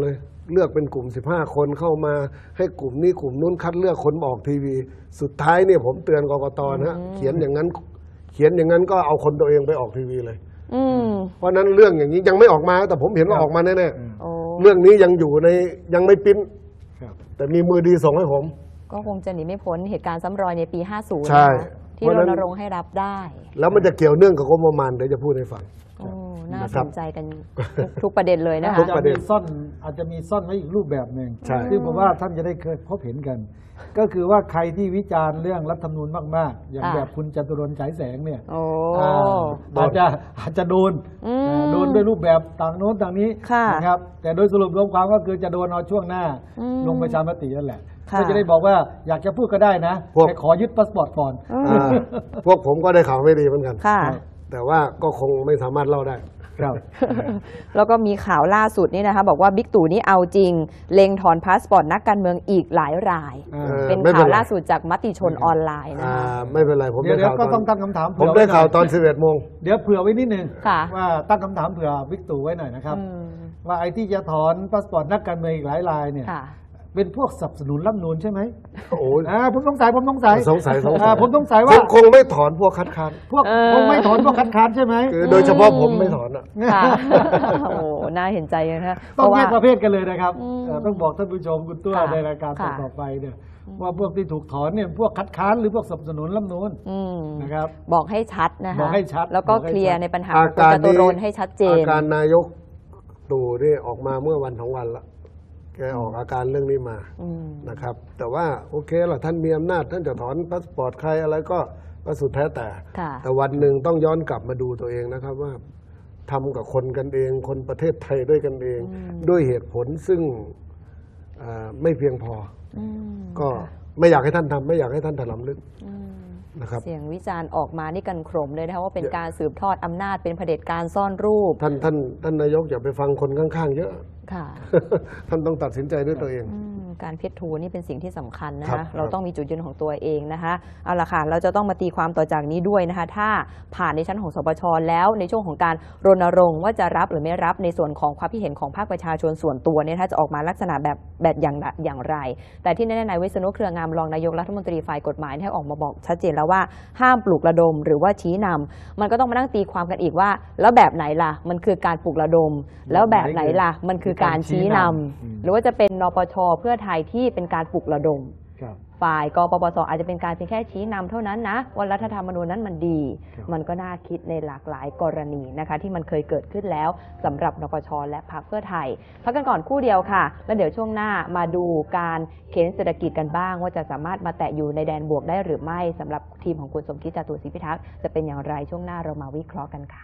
Speaker 3: เลือกเป็นกลุ่มสิบห้าคนเข้ามาให้กลุ่มนี้กลุ่มนู้นคัดเลือกคนออกทีวี สุดท้ายเนี่ยผมเตือนกกตนะฮะเขียนอย่างนั้นเขียนอย่างนั้นก็เอาคนตัวเองไปออกทีวีเลยเพราะนั้นเรื่องอย่างนี้ยังไม่ออกมาแต่ผมเห็นว่าออกมาแน่ๆเรื่องนี้ยังอยู่ในยังไม่ปิ้นแต่มีมือดีส่งให้ผม
Speaker 1: ก็คงจะหนีไม่พ้นเหตุการณ์ซ้ำรอยในปีห้าสิบ
Speaker 3: ใช่
Speaker 1: ที่รณรงค์ให้รับได้
Speaker 3: แล้วมันจะเกี่ยวเนื่องกับงบประมาณเดี๋ยวจะพูดให้ฟัง
Speaker 1: โอ้น่าสนใจกันทุกประเด็นเลยนะคะ
Speaker 2: อาจจะมีซ่อนอาจจะมีซ่อนไว้อีกรูปแบบหนึ่งซึ่งผมว่าท่านจะได้เคยพบเห็นกัน ก็คือว่าใครที่วิจารณ์เรื่องรัฐธรรมนูญมากๆอย่างแบบคุณจตุรนต์ฉายแสงเนี่ยอาจจะอาจจะโดนโดนด้วยรูปแบบต่างโน้นต่างนี้นะครับแต่โดยสรุปรวมความก็คือจะโดนเอาช่วงหน้าลงประชามตินั่นแหละก็จะได้บอกว่าอยากจะพูดก็ได้นะแต่ขอยึดพาสปอร์ตก่อน
Speaker 3: พวกผมก็ได้ข่าวไม่ดีเหมือนกันแต่ว่าก็คงไม่สามารถเล่าได้
Speaker 2: ครับ
Speaker 1: แล้วก็มีข่าวล่าสุดนี่นะคะบอกว่าบิ๊กตู่นี่เอาจริงเล็งถอนพาสปอร์ตนักการเมืองอีกหลายรายเป็นข่าวล่าสุดจากมติชนออนไลน์นะคะ
Speaker 3: ไม่เป็นไรผม
Speaker 2: เดี๋ยวก็ต้องตั้งคำถาม
Speaker 3: ผมได้ข่าวตอนสิบเอ็ดโมง
Speaker 2: เดี๋ยวเผื่อไว้นิดนึงว่าตั้งคำถามเผื่อบิ๊กตู่ไว้หน่อยนะครับว่าไอ้ที่จะถอนพาสปอร์ตนักการเมืองอีกหลายรายเนี่ยเป็นพวกสนับสนุนรัฐธรรมนูญใช่ไหม
Speaker 3: โอ้
Speaker 2: ยผมสงสัยผมสงสัย
Speaker 3: สงสัยสงสัย
Speaker 2: ผมสงสัยว่า
Speaker 3: คงไม่ถอนพวกคัดค้าน
Speaker 2: พวกคงไม่ถอนพวกคัดค้านใช่ไหม
Speaker 3: โดยเฉพาะผมไม่ถอนอ่ะ
Speaker 1: โอ้น่าเห็นใจนะ
Speaker 2: ต้องแยกประเภทกันเลยนะครับต้องบอกท่านผู้ชมคุณตัวในรายการต่อไปเนี่ยว่าพวกที่ถูกถอนเนี่ยพวกคัดค้านหรือพวกสนับสนุนรัฐธรรมนูญนะครับ
Speaker 1: บอกให้ชัดนะคะ
Speaker 2: บอกให้ชัด
Speaker 1: แล้วก็เคลียร์ในปัญหาของจตุรนต์ให้ชัดเจน
Speaker 3: อาการนายกตู่นี่ออกมาเมื่อวันสองวันละแกออกอาการเรื่องนี้มานะครับแต่ว่าโอเคล่ะท่านมีอำนาจท่านจะถอนพาสปอร์ตใครอะไรก็ก็สุดแท้แต่แต่วันหนึ่งต้องย้อนกลับมาดูตัวเองนะครับว่าทำกับคนกันเองคนประเทศไทยด้วยกันเองด้วยเหตุผลซึ่งไม่เพียงพอก็ไม่อยากให้ท่านทำไม่อยากให้ท่านถลำลึกนะครับ
Speaker 1: เสียงวิจารณ์ออกมานี่กันโครมเลยนะคะว่าเป็นการสืบทอดอำนาจเป็นเผด็จการซ่อนรูป
Speaker 3: ท่านท่านท่านนายกอย่าไปฟังคนข้างๆเยอะท่านต้องตัดสินใจด้วยตัวเอง
Speaker 1: การเพชรทูนี่เป็นสิ่งที่สำคัญนะคะเราต้องมีจุดยืนของตัวเองนะคะเอาละค่ะเราจะต้องมาตีความต่อจากนี้ด้วยนะคะถ้าผ่านในชั้นของสปช.แล้วในช่วงของการรณรงค์ว่าจะรับหรือไม่รับในส่วนของความคิดเห็นของภาคประชาชนส่วนตัวเนี่ยถ้าจะออกมาลักษณะแบบแบบอย่างอย่างไรแต่ที่แน่ๆนายวิษณุเครืองามรองนายกรัฐมนตรีฝ่ายกฎหมายให้ออกมาบอกชัดเจนแล้วว่าห้ามปลุกระดมหรือว่าชี้นำมันก็ต้องมานั่งตีความกันอีกว่าแล้วแบบไหนล่ะมันคือการปลุกระดมแล้วแบบไหนล่ะมันคือการชี้นำหรือว่าจะเป็นนปช.เพื่อไทยที่เป็นการปลุกระดมฝ่ายกปปส.อาจจะเป็นการเพียงแค่ชี้นำเท่านั้นนะว่ารัฐธรรมนูญนั้นมันดีมันก็น่าคิดในหลากหลายกรณีนะคะที่มันเคยเกิดขึ้นแล้วสำหรับนปช.และพรรคเพื่อไทยพักกันก่อนคู่เดียวค่ะแล้วเดี๋ยวช่วงหน้ามาดูการเข็นเศรษฐกิจกันบ้างว่าจะสามารถมาแตะอยู่ในแดนบวกได้หรือไม่สำหรับทีมของคุณสมคิดจาตุศรีพิทักษ์จะเป็นอย่างไรช่วงหน้าเรามาวิเคราะห์กันค่ะ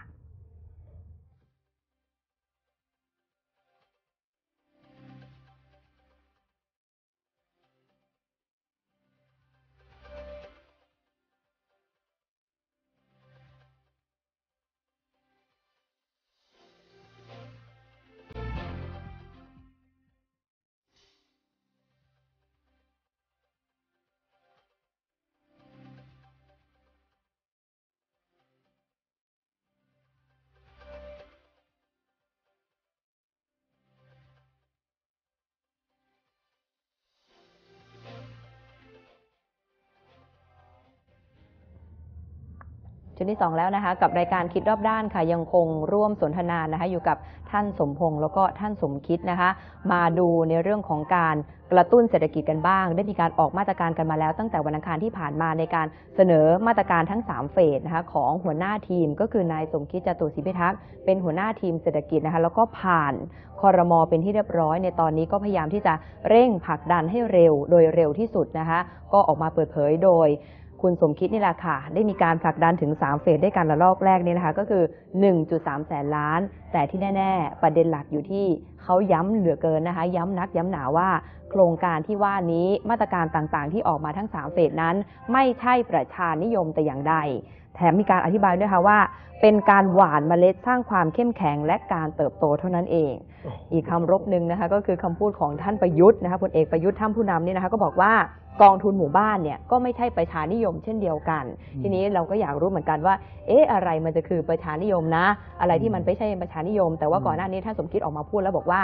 Speaker 1: ช่วงที่สองแล้วนะคะกับรายการคิดรอบด้านค่ะยังคงร่วมสนทนานะคะอยู่กับท่านสมพงษ์แล้วก็ท่านสมคิดนะคะมาดูในเรื่องของการกระตุ้นเศรษฐกิจกันบ้างได้มีการออกมาตรการกันมาแล้วตั้งแต่วันอังคารที่ผ่านมาในการเสนอมาตรการทั้งสามเฟสนะคะของหัวหน้าทีมก็คือนายสมคิดจาตุศรีพิทักษ์เป็นหัวหน้าทีมเศรษฐกิจนะคะแล้วก็ผ่านครม.เป็นที่เรียบร้อยในตอนนี้ก็พยายามที่จะเร่งผลักดันให้เร็วโดยเร็วที่สุดนะคะก็ออกมาเปิดเผยโดยคุณสมคิดนี่แหละค่ะได้มีการผลักดันถึงสามเฟสด้วยกันระลอกแรกนี้นะคะก็คือ หนึ่งจุดสาม แสนล้านแต่ที่แน่ๆประเด็นหลักอยู่ที่เขาย้ำเหลือเกินนะคะย้ำนักย้ำหนาว่าโครงการที่ว่านี้มาตรการต่างๆที่ออกมาทั้งสามเฟสนั้นไม่ใช่ประชานิยมแต่อย่างใดแถมมีการอธิบายด้วยค่ะว่าเป็นการหว่านเมล็ดสร้างความเข้มแข็งและการเติบโตเท่านั้นเองอีกคำรบหนึ่งนะคะก็คือคำพูดของท่านประยุทธ์นะคะพลเอกประยุทธ์ท่านผู้นำนี่นะคะก็บอกว่ากองทุนหมู่บ้านเนี่ยก็ไม่ใช่ประชานิยมเช่นเดียวกันทีนี้เราก็อยากรู้เหมือนกันว่าเอ๊ะอะไรมันจะคือประชานิยมนะอะไรที่มันไม่ใช่ประชานิยมแต่ว่าก่อนหน้านี้ท่านสมคิดออกมาพูดแล้วบอกว่า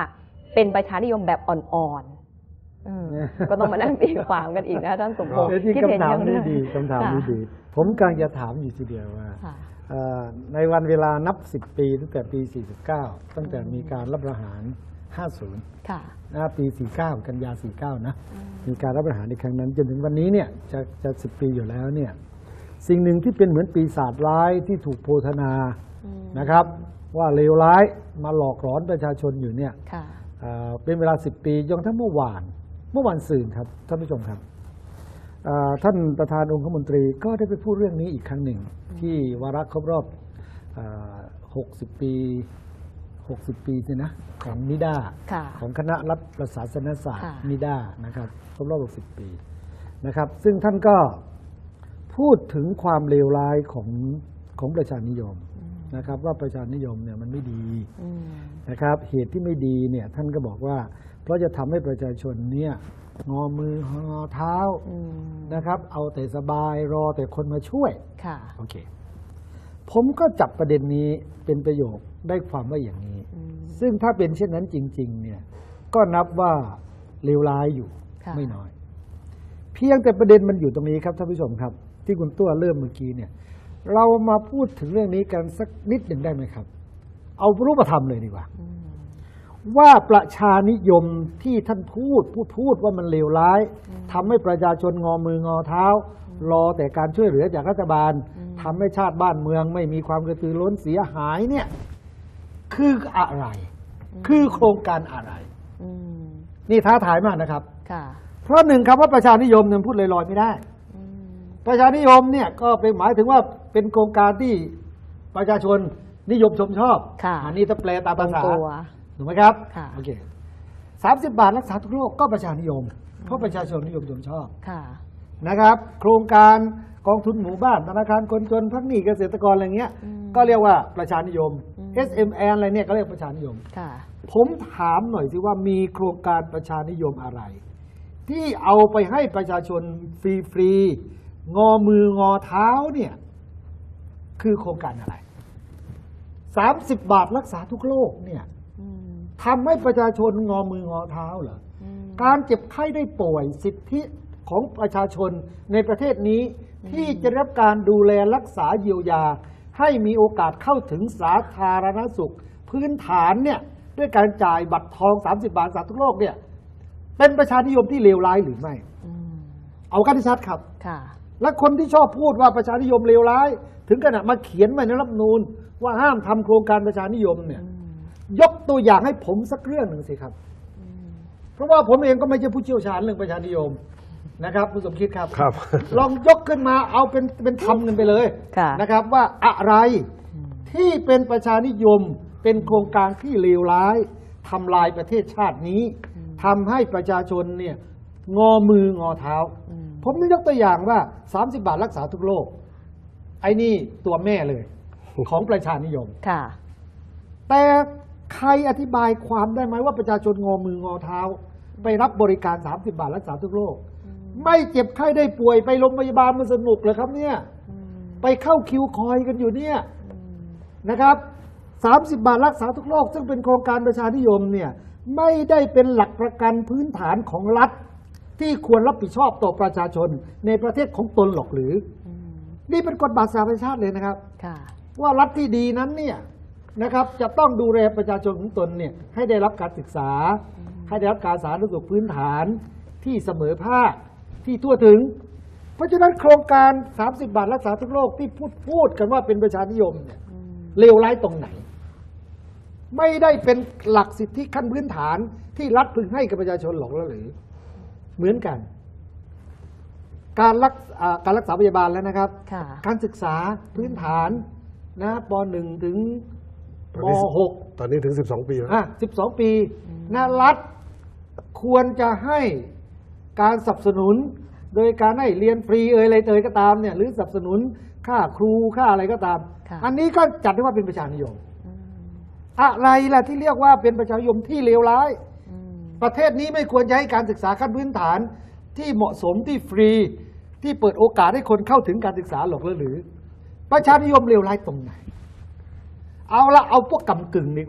Speaker 1: เป็นประชานิยมแบบอ่อนๆอืมก็ต้องมานั่งตีความกันอีกนะท่านสมพงษ์
Speaker 2: ที่
Speaker 1: คิดเห็น
Speaker 2: คำถาม
Speaker 1: ยังไง
Speaker 2: นี้ดีคำถามนี้ดี ผมกำลังจะถามอยู่ทีเดียวว่า
Speaker 1: ค่ะ
Speaker 2: เอ่อในวันเวลานับสิบปีตั้งแต่ปีสี่สิบเก้าตั้งแต่มีการรัฐประหารห้าสิบ
Speaker 1: ค่ะ
Speaker 2: นะปีสี่สิบเก้ากันยาสี่สิบเก้านะมีการรัฐประหารในครั้งนั้นจนถึงวันนี้เนี่ยจะจะสิบปีอยู่แล้วเนี่ยสิ่งหนึ่งที่เป็นเหมือนปีศาจร้ายที่ถูกโพธนานะครับ ว่าเลวร้ายมาหลอกหลอนประชาชนอยู่เนี่ย
Speaker 1: ค่ะ
Speaker 2: เอ่อเป็นเวลาสิบปีจนทั้งเมื่อวานเมื่อวานซืนครับท่านผู้ชมครับเอ่อท่านประธานองคมนตรีก็ได้ไปพูดเรื่องนี้อีกครั้งหนึ่ง ที่วาระครบรอบหกสิบปีหกสิบปีเนี่ยนะของนิด้า
Speaker 1: ค่ะ
Speaker 2: ของคณะรัฐประศาสนศาสตร์
Speaker 1: ค่ะ
Speaker 2: นิด้านะครับครบรอบหกสิบปีนะครับ ซึ่งท่านก็พูดถึงความเลวร้ายของของประชานิยมนะครับ ว่าประชานิยมเนี่ยมันไม่ดี
Speaker 1: อืม
Speaker 2: นะครับเหตุที่ไม่ดีเนี่ยท่านก็บอกว่าเพราะจะทำให้ประชาชนเนี่ยงอมืองอเท้า
Speaker 1: อืม
Speaker 2: นะครับ เอาแต่สบายรอแต่คนมาช่วย
Speaker 1: ค่ะ
Speaker 2: โอเคผมก็จับประเด็นนี้เป็นประโยคได้ความว่าอย่างนี้
Speaker 1: อืม
Speaker 2: ซึ่งถ้าเป็นเช่นนั้นจริงๆเนี่ยก็นับว่าเลวร้ายอยู่
Speaker 1: ค่ะ
Speaker 2: ไม่น้อย เพียงแต่ประเด็นมันอยู่ตรงนี้ครับท่านผู้ชมครับ ที่คุณตัวเริ่มเมื่อกี้เนี่ยเรามาพูดถึงเรื่องนี้กันสักนิดหนึ่งได้ไหมครับ เอารูปธรรมเลยดีกว่า
Speaker 1: อืม
Speaker 2: ว่าประชานิยมที่ท่านพูดพูดพูดว่ามันเลวร้ายทำให้ประชาชนงอมืองอเท้า รอแต่การช่วยเหลือจากรัฐบาลทำให้ชาติบ้านเมืองไม่มีความกระตือรือร้นเสียหายเนี่ยคืออะไร คือโครงการอะไร
Speaker 1: อืม
Speaker 2: นี่ท้าทายมากนะครับ
Speaker 1: ค่ะ
Speaker 2: เพราะหนึ่งคำว่าประชานิยมเนี่ยพูดลอยๆไม่ได้
Speaker 1: อืม
Speaker 2: ประชานิยมเนี่ยก็เป็นหมายถึงว่าเป็นโครงการที่ประชาชนนิยมชมชอบ
Speaker 1: ค่ะ
Speaker 2: อันนี้ถ้าแปลตามภาษา
Speaker 1: ตรงตัว
Speaker 2: ถูกไหมครับ
Speaker 1: ค่ะ
Speaker 2: โอเคสามสิบบาทรักษาทุกโรคก็ประชานิยม เพราะประชาชนนิยมชมชอบ
Speaker 1: ค่ะ
Speaker 2: นะครับ โครงการกองทุนหมู่บ้านธนาคารคนจนพักหนี้เกษตรกรอะไรเงี้ย
Speaker 1: อืม
Speaker 2: ก็เรียกว่าประชานิยม
Speaker 1: อืม
Speaker 2: เอส เอ็ม แอน อะไรเนี่ยก็เรียกประชานิยม
Speaker 1: ค่ะ
Speaker 2: ผมถามหน่อยสิว่ามีโครงการประชานิยมอะไร ที่เอาไปให้ประชาชนฟรีๆงอมืองอเท้าเนี่ยคือโครงการอะไรสามสิบบาทรักษาทุกโรคเนี่ย
Speaker 1: อืม
Speaker 2: ทำให้ประชาชนงอมืองอเท้าเหรอ
Speaker 1: อืม
Speaker 2: การเจ็บไข้ได้ป่วยสิทธิของประชาชนในประเทศนี้ที่จะได้รับการดูแลรักษาเยียวยา ให้มีโอกาสเข้าถึงสาธารณสุข พื้นฐานเนี่ยด้วยการจ่ายบัตรทองสามสิบบาทรักษาทุกโรคเนี่ยเป็นประชานิยมที่เลวร้ายหรือไม่
Speaker 1: อืม
Speaker 2: เอากันที่ชัดครับ
Speaker 1: ค่ะ
Speaker 2: และคนที่ชอบพูดว่าประชานิยมเลวร้าย ถึงขนาดมาเขียนมาในรัฐธรรมนูญว่าห้ามทำโครงการประชานิยมเนี่ย
Speaker 1: อืม
Speaker 2: ยกตัวอย่างให้ผมสักเรื่องหนึ่งสิครับ
Speaker 1: อืม
Speaker 2: เพราะว่าผมเองก็ไม่ใช่ผู้เชี่ยวชาญเรื่องประชานิยมนะครับคุณสมคิดครับ
Speaker 3: ครับ
Speaker 2: ลองยกขึ้นมาเอาเป็นเป็นธรรมกันไปเลย
Speaker 1: ค่ะ
Speaker 2: นะครับว่าอะไรที่เป็นประชานิยมเป็นโครงการที่เลวร้ายทำลายประเทศชาตินี้ทำให้ประชาชนเนี่ยงอมืองอเท้า
Speaker 1: อืม
Speaker 2: ผมยกตัวอย่างว่าสามสิบบาทรักษาทุกโรคไอ้นี่ตัวแม่เลยของประชานิยม
Speaker 1: ค่ะ
Speaker 2: แต่ใครอธิบายความได้ไหมว่าประชาชนงอมืองอเท้า ไปรับบริการสามสิบบาทรักษาทุกโรคไม่เจ็บไข้ได้ป่วยไปโรงพยาบาลมันสนุกเลยครับเนี่ย
Speaker 1: อืม
Speaker 2: ไปเข้าคิวคอยกันอยู่เนี่ย
Speaker 1: อืม
Speaker 2: นะครับสามสิบบาทรักษาทุกโรคซึ่งเป็นโครงการประชานิยมเนี่ยไม่ได้เป็นหลักประกันพื้นฐานของรัฐ ที่ควรรับผิดชอบต่อประชาชนในประเทศของตนหรอกหรือ
Speaker 1: อืม
Speaker 2: นี่เป็นกฎบัตรสหประชาชาติเลยนะครับ
Speaker 1: ค่ะ
Speaker 2: ว่ารัฐที่ดีนั้นเนี่ยนะครับจะต้องดูแลประชาชนของตนเนี่ยให้ได้รับการศึกษา ให้ได้รับการสาธารณสุขพื้นฐานที่เสมอภาคที่ทั่วถึง เพราะฉะนั้นโครงการสามสิบบาทรักษาทุกโรคที่พูดพูดกันว่าเป็นประชานิยมเนี่ย
Speaker 1: อืม
Speaker 2: เลวร้ายตรงไหน ไม่ได้เป็นหลักสิทธิขั้นพื้นฐานที่รัฐพึงให้กับประชาชนหรอกหรือเหมือนกัน การรักอ่าการรักษาพยาบาลแล้วนะครับ
Speaker 1: ค่ะ
Speaker 2: การศึกษาพื้นฐานนะปหนึ่งถึง
Speaker 3: ตอน
Speaker 2: ม
Speaker 3: นี้
Speaker 2: หก
Speaker 3: ตอนนี้ถึงสิบสองปีแล้ว
Speaker 2: อ่ะสิบสองปีนะรัฐควรจะให้การสนับสนุน โดยการให้เรียนฟรีเอ่ยอะไรเอ่ยก็ตามเนี่ยหรือสนับสนุนค่าครูค่าอะไรก็ตาม
Speaker 1: ค่ะ
Speaker 2: อันนี้ก็จัดได้ว่าเป็นประชานิยม
Speaker 1: อืม
Speaker 2: อะไรล่ะที่เรียกว่าเป็นประชานิยมที่เลวร้าย
Speaker 1: อืม
Speaker 2: ประเทศนี้ไม่ควรจะให้การศึกษาขั้นพื้นฐานที่เหมาะสมที่ฟรีที่เปิดโอกาสให้คนเข้าถึงการศึกษาหรอกหรือ ประชานิยมเลวร้ายตรงไหน เอาละเอาพวกกำกึ่งดีกว่า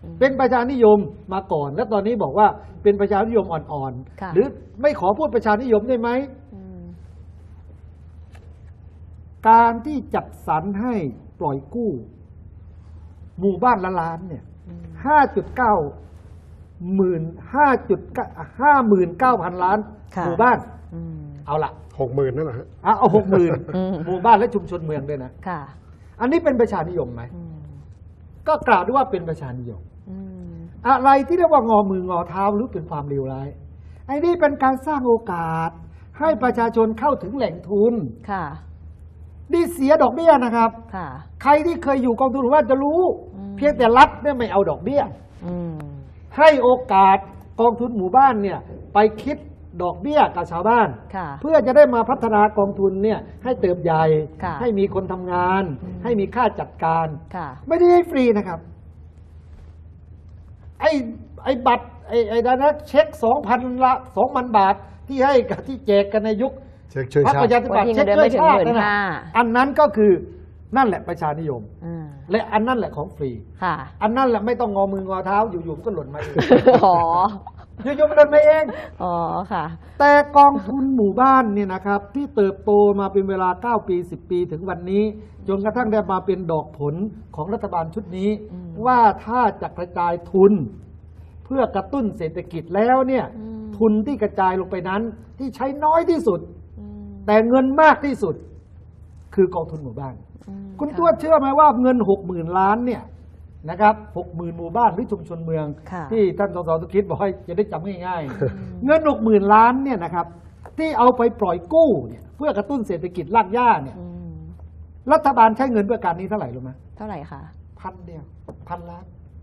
Speaker 2: เป็นประชานิยมมาก่อน แล้วตอนนี้บอกว่าเป็นประชานิยมอ่อนๆหรือไม่ขอพูดประชานิยมได้ไหมการที่จัดสรรให้ปล่อยกู้หมู่บ้านละล้านเนี่ยห้าจุดเก้าหมื่นห้าจุดห้าหมื่นเก้าพันล้านหมู่บ้านเอาละ
Speaker 3: หกหมื่นนั่นแหละฮะ
Speaker 2: เอาหกหมื่นหมู่บ้านและชุมชนเมืองด้วยนะอันนี้เป็นประชานิยมไหมก็กล่าวได้ว่าเป็นประชานิยมอะไรที่เรียกว่างอมืองอเท้าหรือเป็นความเลวร้ายไอ้นี่เป็นการสร้างโอกาสให้ประชาชนเข้าถึงแหล่งทุนนี่เสียดอกเบี้ยนะครับใครที่เคยอยู่กองทุนหมู่บ้านจะรู้เพียงแต่รัฐเนี่ยไม่เอาดอกเบี้ยให้โอกาสกองทุนหมู่บ้านเนี่ยไปคิดดอกเบี้ยกับชาวบ้านเพื่อจะได้มาพัฒนากองทุนเนี่ยให้เติบใหญ่ให้มีคนทำงานให้มีค่าจัดการไม่ได้ให้ฟรีนะครับไอ้ไอ้บัตรไอ้ไอ้นะเช็คสองพันละสองพันบาทที่ให้กับที่แจกกันในยุคพรรคประชาธิปัตย์เช็คช่วยชาตินะอันนั้นก็คือนั่นแหละประชานิยมและอันนั่นแหละของฟรีอันนั่นแหละไม่ต้องงอมืองอเท้าอยู่ๆก็หล่นมาเอง
Speaker 1: อ๋อ
Speaker 2: อยู่ๆมันหล่นมาเอง
Speaker 1: อ๋อค่ะ
Speaker 2: แต่กองทุนหมู่บ้านเนี่ยนะครับที่เติบโตมาเป็นเวลาเก้าปีสิบปีถึงวันนี้จนกระทั่งได้มาเป็นดอกผลของรัฐบาลชุดนี้ว่าถ้าจะกระจายทุนเพื่อกระตุ้นเศรษฐกิจแล้วเนี่ยทุนที่กระจายลงไปนั้นที่ใช้น้อยที่สุดแต่เงินมากที่สุดคือกองทุนหมู่บ้านคุณตัวเชื่อไหมว่าเงินหกหมื่นล้านเนี่ยนะครับหกหมื่นหมู่บ้านหรือชุมชนเมืองที่ท่านสสสุขิตบอกให้จะได้จำง่ายๆเงินหกหมื่นล้านเนี่ยนะครับที่เอาไปปล่อยกู้เนี่ยเพื่อกระตุ้นเศรษฐกิจรากหญ้าเนี่ยรัฐบาลใช้เงินเพื่อการนี้เท่าไหร่รู้ไหม
Speaker 1: เท่าไหร่คะ
Speaker 2: พันเดียวพันล้าน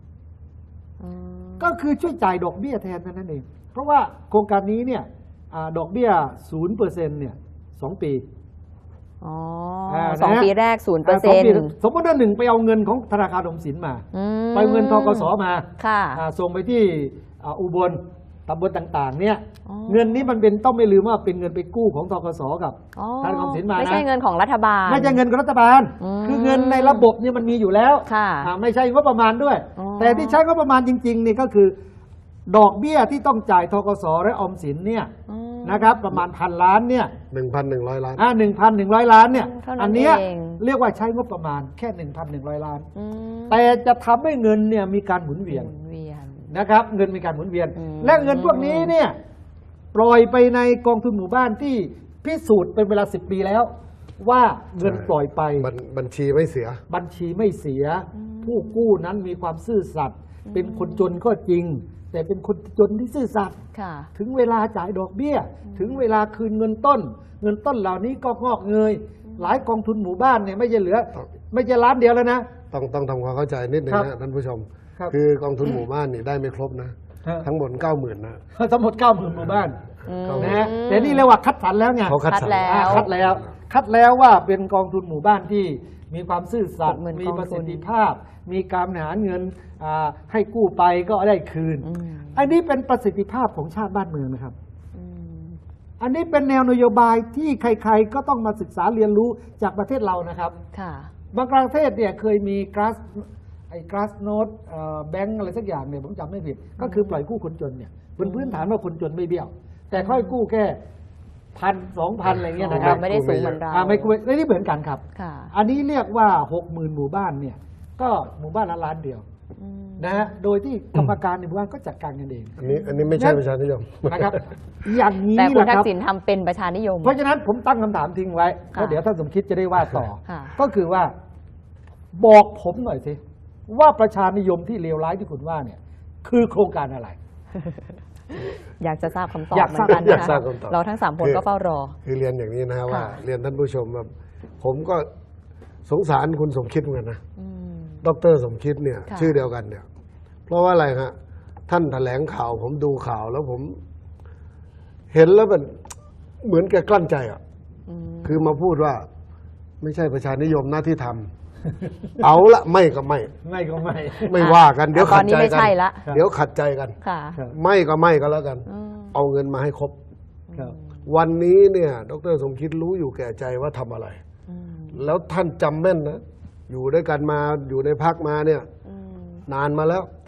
Speaker 2: ก็คือช่วยจ่ายดอกเบี้ยแทนนั่นเองเพราะว่าโครงการนี้เนี่ยดอกเบี้ยศูนย์เปอร์เซ็นต์เนี่ยสองปี
Speaker 1: อ๋อสองปีแรกศูนย์เปอร์เซ็นต์
Speaker 2: สมมติว่าหนึ่งไปเอาเงินของธนาคารออมสินมาไปเงินธกสมาส่งไปที่อุบลตำบลต่างๆเนี่ยเงินนี้มันเป็นต้องไม่ลืมว่าเป็นเงินไปกู้ของธกสกับธนาคารออมสินมานะ
Speaker 1: ไม่ใช่เงินของรัฐบาล
Speaker 2: ไม่ใช่เงินของรัฐบาลคือเงินในระบบเนี่ยมันมีอยู่แล้วไม่ใช่งบประมาณด้วยแต่ที่ใช้งบประมาณจริงๆนี่ก็คือดอกเบี้ยที่ต้องจ่ายธกสและออมสินเนี่ยนะครับประมาณพันล้านเนี่ย
Speaker 3: หนึ่งพันหนึ่งร้อยล้าน
Speaker 2: อ่าหนึ่งพันหนึ่งร้อยล้านเนี่ยอันเนี้ยเรียกว่าใช้งบประมาณแค่หนึ่งพันหนึ่งร้อยล้านแต่จะทำให้เงินเนี่ยมีการหมุนเวียนนะครับเงินมีการหมุนเวียนและเงินพวกนี้เนี่ยปล่อยไปในกองทุนหมู่บ้านที่พิสูจน์เป็นเวลาสิบปีแล้วว่าเงินปล่อยไป
Speaker 3: บัญชีไม่เสีย
Speaker 2: บัญชีไม่เสียผู้กู้นั้นมีความซื่อสัตย์เป็นคนจนก็จริงแต่เป็นคนจนที่ซื่อสัตย์ถึงเวลาจ่ายดอกเบี้ยถึงเวลาคืนเงินต้นเงินต้นเหล่านี้ก็งอกเงยหลายกองทุนหมู่บ้านเนี่ยไม่ใช่เหลือไม่ใช่ล้านเดียวแล้วนะ
Speaker 3: ต้องต้องทำความเข้าใจนิดนึงนะท่านผู้ชมคือกองทุนหมู่บ้านนี่ได้ไม่ครบนะทั้งหมดเก้าหมื่นนะ
Speaker 2: ทั้งหมดเก้าหมื่นหมู่บ้านนะแต่นี่เรียกว่าคัดสรรแล้วไง
Speaker 3: เขาคัด
Speaker 2: แล้วคัดแล้วคัดแล้วว่าเป็นกองทุนหมู่บ้านที่มีความซื่อสัตย์มีประสิทธิภาพมีการบริหารเงินให้กู้ไปก็ได้คืนอันนี้เป็นประสิทธิภาพของชาติบ้านเมืองนะครับอันนี้เป็นแนวนโยบายที่ใครๆก็ต้องมาศึกษาเรียนรู้จากประเทศเรานะครับบางประเทศเนี่ยเคยมีกราสไอ้กราสโนดแบงก์อะไรสักอย่างเนี่ยผมจำไม่ผิดก็คือปล่อยกู้คนจนเนี่ยบนพื้นฐานว่าคนจนไม่เบี้ยวแต่ค่อยกู้แค่พันสองพันอะไรเงี้ยนะครับ
Speaker 1: ไม่ได้สูงเหมือนเรา
Speaker 2: ไม่กู้ไม่ได้เหมือนกันครับอันนี้เรียกว่าหกหมื่นหมู่บ้านเนี่ยก็หมู่บ้านละล้านเดียวนะฮะโดยที่กรรมการในหมู่บ้านก็จัดการกันเอง
Speaker 3: อันนี้อันนี้ไม่ใช่ประชานิยม
Speaker 2: นะครับอย่างนี้
Speaker 1: แต่คุณทักษิณทำเป็นประชานิยม
Speaker 2: เพราะฉะนั้นผมตั้งคำถามทิ้งไว้แล้วเดี๋ยวท่านสมคิดจะได้ว่าต่อก็คือว่าบอกผมหน่อยสิว่าประชานิยมที่เลวร้ายที่คุณว่าเนี่ยคือโครงการอะไร
Speaker 1: อยากจะทราบคำตอบเหมือนกันนะคะเราทั้งสามคนก็เฝ้ารอ
Speaker 3: คือเรียนอย่างนี้นะว่าเรียนท่านผู้ชมแบบผมก็สงสารคุณสมคิดเหมือนกันนะดร.สมคิดเนี่ยชื่อเดียวกันเนี่ยเพราะว่าอะไรฮะท่านแถลงข่าวผมดูข่าวแล้วผมเห็นแล้วมันเหมือนแกกลั้นใจอ่ะคือมาพูดว่าไม่ใช่ประชานิยมหน้าที่ทำเอาละไม่ก็ไม่
Speaker 2: ไม่ก็ไม่
Speaker 3: ไม่ว่ากันเดี๋ยวขัดใจกันเดี๋ยวขัดใจกันไม่ก็ไม่ก็แล้วกันเอาเงินมาให้ครบวันนี้เนี่ยดร.สมคิดรู้อยู่แก่ใจว่าทำอะไรแล้วท่านจำแม่นนะอยู่ด้วยกันมาอยู่ในพรรคมาเนี่ยนานมาแล้ว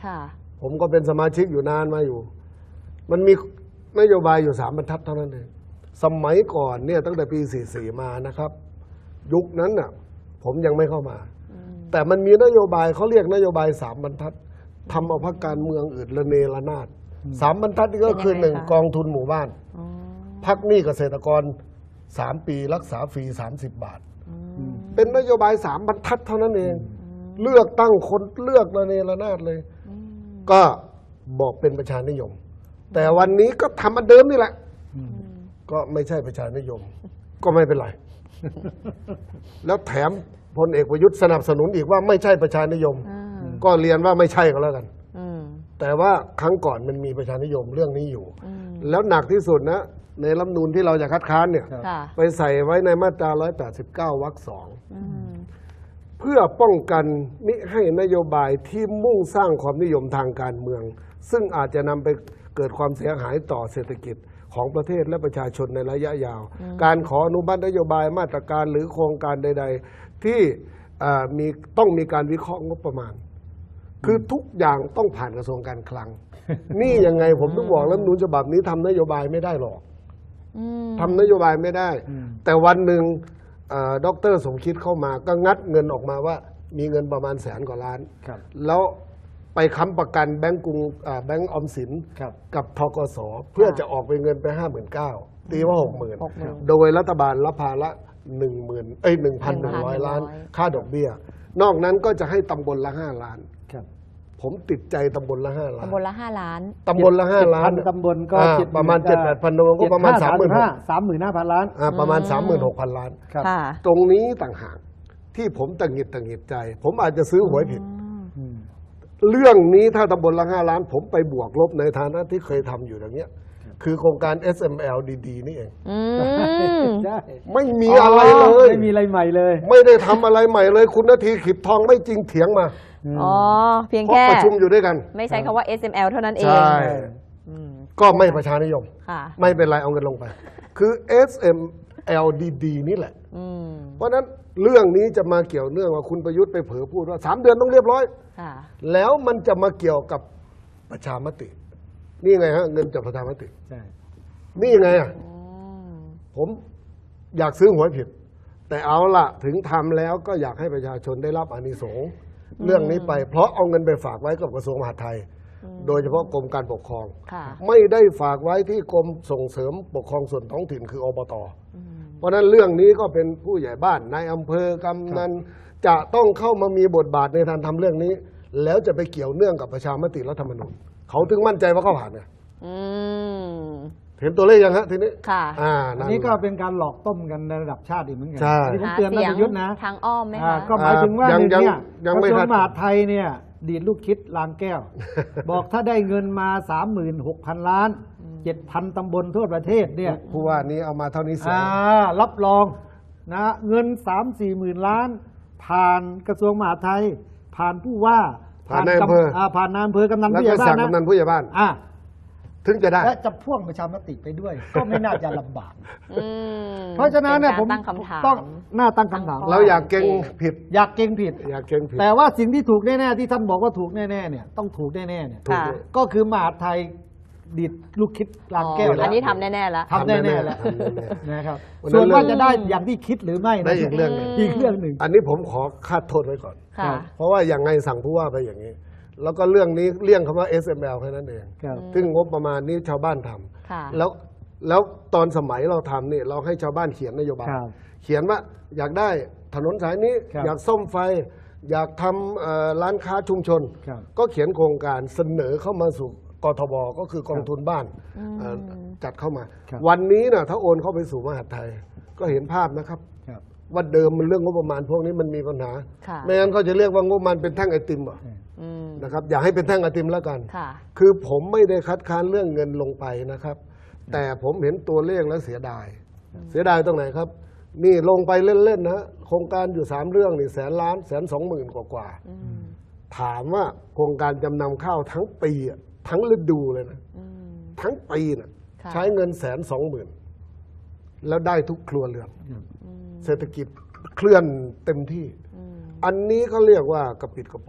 Speaker 1: ค่ะ
Speaker 3: ผมก็เป็นสมาชิกอยู่นานมาอยู่ มันมีนโยบายอยู่สามบรรทัดเท่านั้นเองสมัยก่อนเนี่ยตั้งแต่ปีสี่สิบสี่มานะครับ ยุคนั้นน่ะผมยังไม่เข้ามา แต่มันมีนโยบายเขาเรียกนโยบายสามบรรทัดทำเอาพรรคการเมืองอื่นระเนระนาดสามบรรทัดนี่ก็คือหนึ่งกองทุนหมู่บ้านพักหนี้เกษตรกรสามปีรักษาฟรีสามสิบบาทเป็นนโยบายสามบรรทัดเท่านั้นเอง เลือกตั้งคนเลือกระเนระนาดเลย ก็บอกเป็นประชานิยม แต่วันนี้ก็ทำอันเดิมนี่แหละก็ไม่ใช่ประชานิยม ก็ไม่เป็นไร แล้วแถมพลเอกประยุทธ์สนับสนุนอีกว่าไม่ใช่ประชานิยม ก็เรียนว่าไม่ใช่ก็แล้วกันแต่ว่าครั้งก่อนมันมีประชานิยมเรื่องนี้อยู่ แล้วหนักที่สุดนะในรัฐธรรมนูญที่เราจะคัดค้านเนี่ยไปใส่ไว้ในมาตราหนึ่งร้อยแปดสิบเก้าวรรคสองเพื่อป้องกันมิให้นโยบายที่มุ่งสร้างความนิยมทางการเมือง ซึ่งอาจจะนำไปเกิดความเสียหายต่อเศรษฐกิจของประเทศและประชาชนในระยะยาว การขออนุมัตินโยบายมาตรการหรือโครงการใด ๆ ที่มีต้องมีการวิเคราะห์งบประมาณ คือทุกอย่างต้องผ่านกระทรวงการคลัง นี่ยังไงผมต้องบอกรัฐธรรมนูญฉบับนี้ทำนโยบายไม่ได้หรอกทำนโยบายไม่ได้ แต่วันหนึ่งดร.สมคิดเข้ามาก็งัดเงินออกมาว่ามีเงินประมาณแสนกว่าล้านแล้วไปค้ำประกันแบงก์กรุงแบงก์ออมสินกับธกส.เพื่อจะออกเป็นเงินไปห้าหมื่นเก้าตีว่าหกหมื่นโดยรัฐบาลรับภาระหนึ่งหมื่นเอ้ยหนึ่งพันหนึ่งร้อยล้านค่าดอกเบี้ยนอกนั้นก็จะให้ตำบลละห้าล้านผมติดใจตำบลละห้าล้านตำบลละห้าล้านตำบลละห้าล้าน
Speaker 2: ตำบลก็
Speaker 3: ประมาณเจ็ดแปดพันตำบลก็ประมาณสามหมื่นหก
Speaker 2: สามหมื่นห้าพันล้าน
Speaker 3: ประมาณสามหมื่นหกพันล้านตรงนี้ต่างหากที่ผมตังหิดตังหิดใจ ผมอาจจะซื้อหวยผิดเรื่องนี้ถ้าตำบลละห้าล้านผมไปบวกลบในฐานะที่เคยทำอยู่อย่างเงี้ยคือโครงการ เอส เอ็ม แอล ดี ๆ นี่เองไม่มีอะไรเลย
Speaker 2: ไม่มีอะไรใหม่เลย
Speaker 3: ไม่ได้ทำอะไรใหม่เลยคุณนาทีขีดทองไม่จริงเถียงมา
Speaker 1: อ๋อเพียงแค่
Speaker 3: ประชุมอยู่ด้วยกัน
Speaker 1: ไม่ใช้คำว่า เอส เอ็ม แอล เท่านั้นเอง
Speaker 3: ใช่ก็ไม่ประชานิยมไม่เป็นไรเอาเงินลงไปคือ เอส เอ็ม แอล ดี ๆ นี่แหละเพราะนั้นเรื่องนี้จะมาเกี่ยวเนื่องว่าคุณประยุทธ์ไปเผลอพูดว่าสามเดือนต้องเรียบร้อยแล้วมันจะมาเกี่ยวกับประชามตินี่ไงฮะเงินจากประชามตินี่ไงอ่ะผมอยากซื้อหวยผิดแต่เอาล่ะถึงทำแล้วก็อยากให้ประชาชนได้รับอานิสงส์เรื่องนี้ไปเพราะเอาเงินไปฝากไว้กับกระทรวงมหาดไทยโดยเฉพาะกรมการปกครองไม่ได้ฝากไว้ที่กรมส่งเสริมปกครองส่วนท้องถิ่นคืออบต.เพราะนั้นเรื่องนี้ก็เป็นผู้ใหญ่บ้านนายอำเภอกำนันจะต้องเข้ามามีบทบาทในการทำเรื่องนี้แล้วจะไปเกี่ยวเนื่องกับประชามติรัฐธรรมนูญเขาถึงมั่นใจว่าเขาผ่านเนี่ยเห็นตัวเลขยังฮะทีนี้
Speaker 1: ค่ะ
Speaker 2: อ่าอันนี้ก็เป็นการหลอกต้มกันในระดับชาติอีกเหมือนกันที่ผม
Speaker 1: เตื
Speaker 2: อนท่านประยุทธ์นะ
Speaker 1: ทางอ้อมไหมคะ
Speaker 2: ก็หมายถึงว่าเนี่ยกระทรวงมหาดไทยเนี่ยดีดลูกคิดลางแก้วบอกถ้าได้เงินมาสามหมื่นหกพันล้านเจ็ดพันตำบลทั่วประเทศเนี่ย
Speaker 3: ผู้ว่านี้เอามาเท่านี้สิ
Speaker 2: รับรองนะเงินสามสี่หมื่นล้านผ่านกระทรวงมหาดไทยผ่านผู้ว่า
Speaker 3: ผ่านนายอำเภอ
Speaker 2: ผ่านนายอำเภอกำนันผู้ใหญ่บ้าน
Speaker 3: นะกำนันผู้ใหญ่บ้าน
Speaker 2: อ่า
Speaker 3: ถึงจะได้
Speaker 2: และจะพ่วงประชามติไปด้วยก็ไม่น่าจะลำบากเพราะฉะนั้นเนี่ยผมต้องน่าตั้งคำถาม
Speaker 3: เราอยากเก่งผิด
Speaker 2: อยากเก่งผิด
Speaker 3: อยากเก่งผิด
Speaker 2: แต่ว่าสิ่งที่ถูกแน่ๆที่ท่านบอกว่าถูกแน่ๆเนี่ยต้องถูกแน่ๆเนี่ยก็คือมหาดไทยดิดลูกคิดลางแก้ว
Speaker 1: อันนี้ทำแน่ๆแล้ว
Speaker 2: ทำแน่ๆแล้วนะครับส่วนว่าจะได้อย่างที่คิดหรือไม่
Speaker 3: นั่นอีกเรื่องนึง
Speaker 2: อีกเรื่องหนึ่ง
Speaker 3: อันนี้ผมขอคาดโทษไว้ก่อนเพราะว่าอย่างไงสั่งผู้ว่าไปอย่างนี้แล้วก็เรื่องนี้เลี่ยงคำว่า เอส เอ็ม แอล แค่นั้นเองซึ่งงบประมาณนี้ชาวบ้านทำแล้วแล้วตอนสมัยเราทำนี่เราให้ชาวบ้านเขียนนโยบายเขียนว่าอยากได้ถนนสายนี้อยากซ่อมไฟอยากทำร้านค้าชุมชนก็เขียนโครงการเสนอเข้ามาสู่กทบก็คือกองทุนบ้านจัดเข้ามาวันนี้นะถ้าโอนเข้าไปสู่มหาดไทยก็เห็นภาพนะครับว่าเดิมมันเรื่องงบประมาณพวกนี้มันมีปัญหาไม่งั้นเขาจะเรียกว่างบประมาณเป็นแท่งไอติมอ่ะนะครับอย่าให้เป็นแท่งไอติมแล้วกันคือผมไม่ได้คัดค้านเรื่องเงินลงไปนะครับแต่ผมเห็นตัวเลขแล้วเสียดายเสียดายตรงไหนครับนี่ลงไปเล่นๆนะโครงการอยู่สามเรื่องนี่แสนล้านแสนสองหมื่นกว่าๆถามว่าโครงการจำนำข้าวทั้งปีทั้งฤดูเลยนะทั้งปีนะใช้เงินแสนสองหมื่นแล้วได้ทุกครัวเรือนเศรษฐกิจเคลื่อนเต็มที่อันนี้เขาเรียกว่ากระปิดกระปอย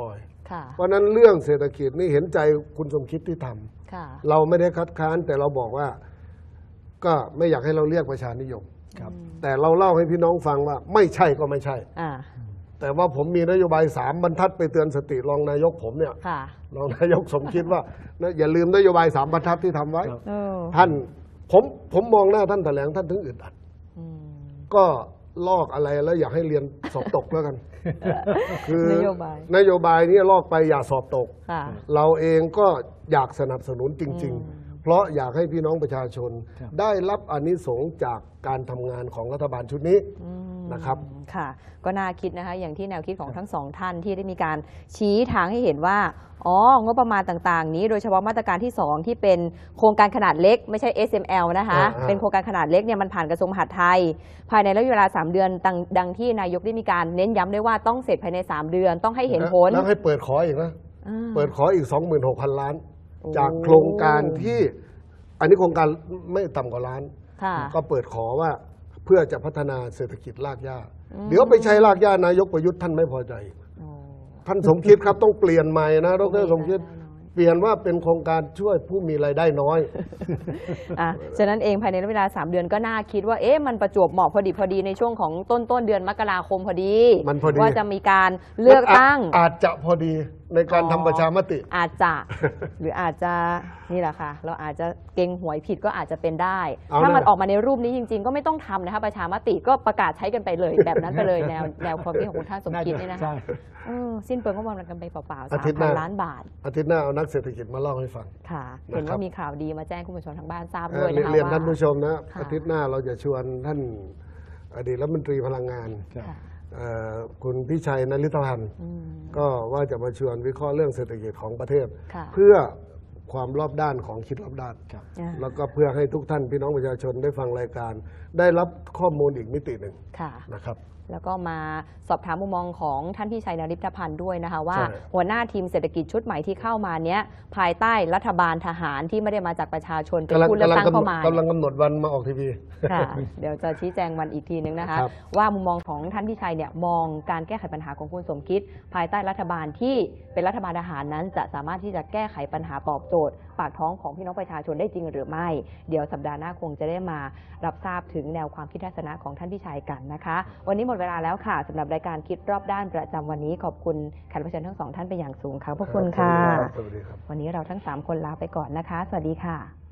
Speaker 1: ค่ะ
Speaker 3: เพราะฉะนั้นเรื่องเศรษฐกิจนี่เห็นใจคุณสมคิดที่ทำ
Speaker 1: ค่ะ
Speaker 3: เราไม่ได้คัดค้านแต่เราบอกว่าก็ไม่อยากให้เราเรียกประชานิยม
Speaker 2: ครับ
Speaker 3: แต่เราเล่าให้พี่น้องฟังว่าไม่ใช่ก็ไม่ใช่
Speaker 1: อ่า
Speaker 3: แต่ว่าผมมีนโยบายสามบรรทัดไปเตือนสติรองนายกผมเนี่ย
Speaker 1: ค่ะ
Speaker 3: รองนายกสมคิดว่านะอย่าลืมนโยบายสามบรรทัดที่ทำไว้
Speaker 2: ครับ
Speaker 1: เออ
Speaker 3: ท่านผมผมมองหน้าท่านแถลงท่านถึงอึดอัด
Speaker 1: อืม
Speaker 3: ก็ลอกอะไรแล้วอยากให้เรียนสอบตกแล้วกัน คือน
Speaker 1: โยบาย
Speaker 3: นโยบายนี้ลอกไปอย่าสอบตก
Speaker 1: ค่ะ
Speaker 3: เราเองก็อยากสนับสนุนจริง
Speaker 1: อืม
Speaker 3: ๆ เพราะอยากให้พี่น้องประชาชน
Speaker 2: ครับ
Speaker 3: ได้รับอานิสงส์จากการทำงานของรัฐบาลชุดนี้
Speaker 1: อืม
Speaker 3: นะครับ
Speaker 1: ค่ะ ก็น่าคิดนะคะ อย่างที่แนวคิดของทั้งสองท่านที่ได้มีการชี้ทางให้เห็นว่า อ๋องบประมาณต่างๆ นี้โดยเฉพาะมาตรการที่สองที่เป็นโครงการขนาดเล็กไม่ใช่ เอส เอ็ม แอล นะคะ
Speaker 3: อ่าๆ
Speaker 1: เป็นโครงการขนาดเล็กเนี่ยมันผ่านกระทรวงมหาดไทย ภายในระยะเวลาสามเดือนดังดังที่นายกได้มีการเน้นย้ำด้วยว่าต้องเสร็จภายในสามเดือนต้องให้เห็นผล
Speaker 3: แล้วให้เปิดขออีกนะ
Speaker 1: อ่า
Speaker 3: เปิดขออีก สองหมื่นหกพัน ล้าน
Speaker 1: โอ้
Speaker 3: จากโครงการที่อันนี้โครงการไม่ต่ำกว่าล้าน
Speaker 1: ค่ะ
Speaker 3: ก็เปิดขอว่าเพื่อจะพัฒนาเศรษฐกิจรากหญ้า
Speaker 1: อืม
Speaker 3: เดี๋ยวไปใช้รากหญ้านายกประยุทธ์ท่านไม่พอใจ
Speaker 1: โอ้
Speaker 3: ท่านสมคิดครับต้องเปลี่ยนใหม่นะดรสมคิด
Speaker 1: ได้น้อย
Speaker 3: เปลี่ยนว่าเป็นโครงการช่วยผู้มีรายได้น้อย
Speaker 1: อ่ะฉะนั้นเองภายในระยะเวลาสามเดือนก็น่าคิดว่าเอ๊ะมันประจวบเหมาะพอดีพอดีในช่วงของต้นต้นเดือนมกราคมพอดี
Speaker 3: มันพอดี
Speaker 1: ว่าจะมีการเลือกตั้ง
Speaker 3: อาจจะพอดีในการทำประชามติ
Speaker 1: อาจจะ หรืออาจจะนี่แหละค่ะ เราอาจจะเก่งหวยผิดก็อาจจะเป็นได้
Speaker 3: เอา
Speaker 1: ถ้ามัน
Speaker 3: นะ
Speaker 1: ออกมาในรูปนี้จริง ๆ ก็ไม่ต้องทำนะคะประชามติก็ประกาศใช้กันไปเลย แบบนั้นไปเลยแนวแนวความคิดของคุณท่านสมคิดเนี่ยนะคะ
Speaker 2: ใช่
Speaker 1: เออสิ้นเปลืองงบประมาณกันไปเปล่าๆ
Speaker 3: อา
Speaker 1: สา
Speaker 3: ทิ
Speaker 1: ม
Speaker 3: ตย์ห
Speaker 1: พั
Speaker 3: น้า
Speaker 1: นล้านบาท
Speaker 3: อาทิตย์หน้าเอานักเศรษฐกิจมาเล่าให้ฟัง
Speaker 1: ค่ะ
Speaker 3: นะครับ
Speaker 1: เห็นว่ามีข่าวดีมาแจ้งคุณผู้ชมทางบ้านทราบ
Speaker 3: เอ่
Speaker 1: ด้ว
Speaker 3: อย
Speaker 1: นะคะ
Speaker 3: เรียน
Speaker 1: ว่า
Speaker 3: ท่านผู้ชมนะ
Speaker 1: ค่ะ
Speaker 3: อาทิตย์หน้าเราจะชวนท่านอดีตรัฐมนตรีพลังงาน
Speaker 2: ครับ
Speaker 1: ค่ะ
Speaker 3: เอ่อคุณพิชัยนฤทธพันธ์
Speaker 1: อืม
Speaker 3: ก็ว่าจะมาชวนวิเคราะห์เรื่องเศรษฐกิจของประเทศ
Speaker 1: ค่ะ
Speaker 3: เพื่อความรอบด้านของคิดรอบด้าน
Speaker 2: ครับ
Speaker 1: อ่า
Speaker 3: แล้วก็เพื่อให้ทุกท่านพี่น้องประชาชนได้ฟังรายการ ได้รับข้อมูลอีกมิติหนึ่ง
Speaker 1: ค่ะ
Speaker 3: นะครับ
Speaker 1: แล้วก็มาสอบถามมุมมองของท่านพี่ชัยนฤทธพันธ์ด้วยนะคะว่า
Speaker 3: ใช่
Speaker 1: หัวหน้าทีมเศรษฐกิจชุดใหม่ที่เข้ามาเนี้ยภายใต้รัฐบาลทหารที่ไม่ได้มาจากประชาชนเป็น
Speaker 3: กำลัง
Speaker 1: ผู้เลือก
Speaker 3: กำลัง
Speaker 1: ตั้ง
Speaker 3: กำหน
Speaker 1: เข้า
Speaker 3: ด
Speaker 1: มาก
Speaker 3: ำลังกำหนดวันมาออกทีวี
Speaker 1: ค่ะ เดี๋ยวจะชี้แจงวันอีกทีนึงนะคะ
Speaker 3: ครับ
Speaker 1: ว่ามุมมองของท่านพี่ชัยเนี่ยมองการแก้ไขปัญหาของคุณสมคิด ภายใต้รัฐบาลที่เป็นรัฐบาลทหารนั้น จะสามารถที่จะแก้ไขปัญหาตอบโจทย์ปากท้องของพี่น้องประชาชนได้จริงหรือไม่ เดี๋ยวสัปดาห์หน้าคงจะได้มารับทราบถึงแนวความคิดทัศนะของท่านพี่ชัยกันนะคะ วันนี้หมดเวลาแล้วค่ะสำหรับรายการคิดรอบด้านประจำวันนี้ขอบคุณแขกรับเชิญทั้งสองท่านเป็นอย่างสูงค่ะขอบพระคุณค่ะ
Speaker 3: สวัสดีครับ
Speaker 1: วันนี้เราทั้งสามคนลาไปก่อนนะคะ สวัสดีค่ะ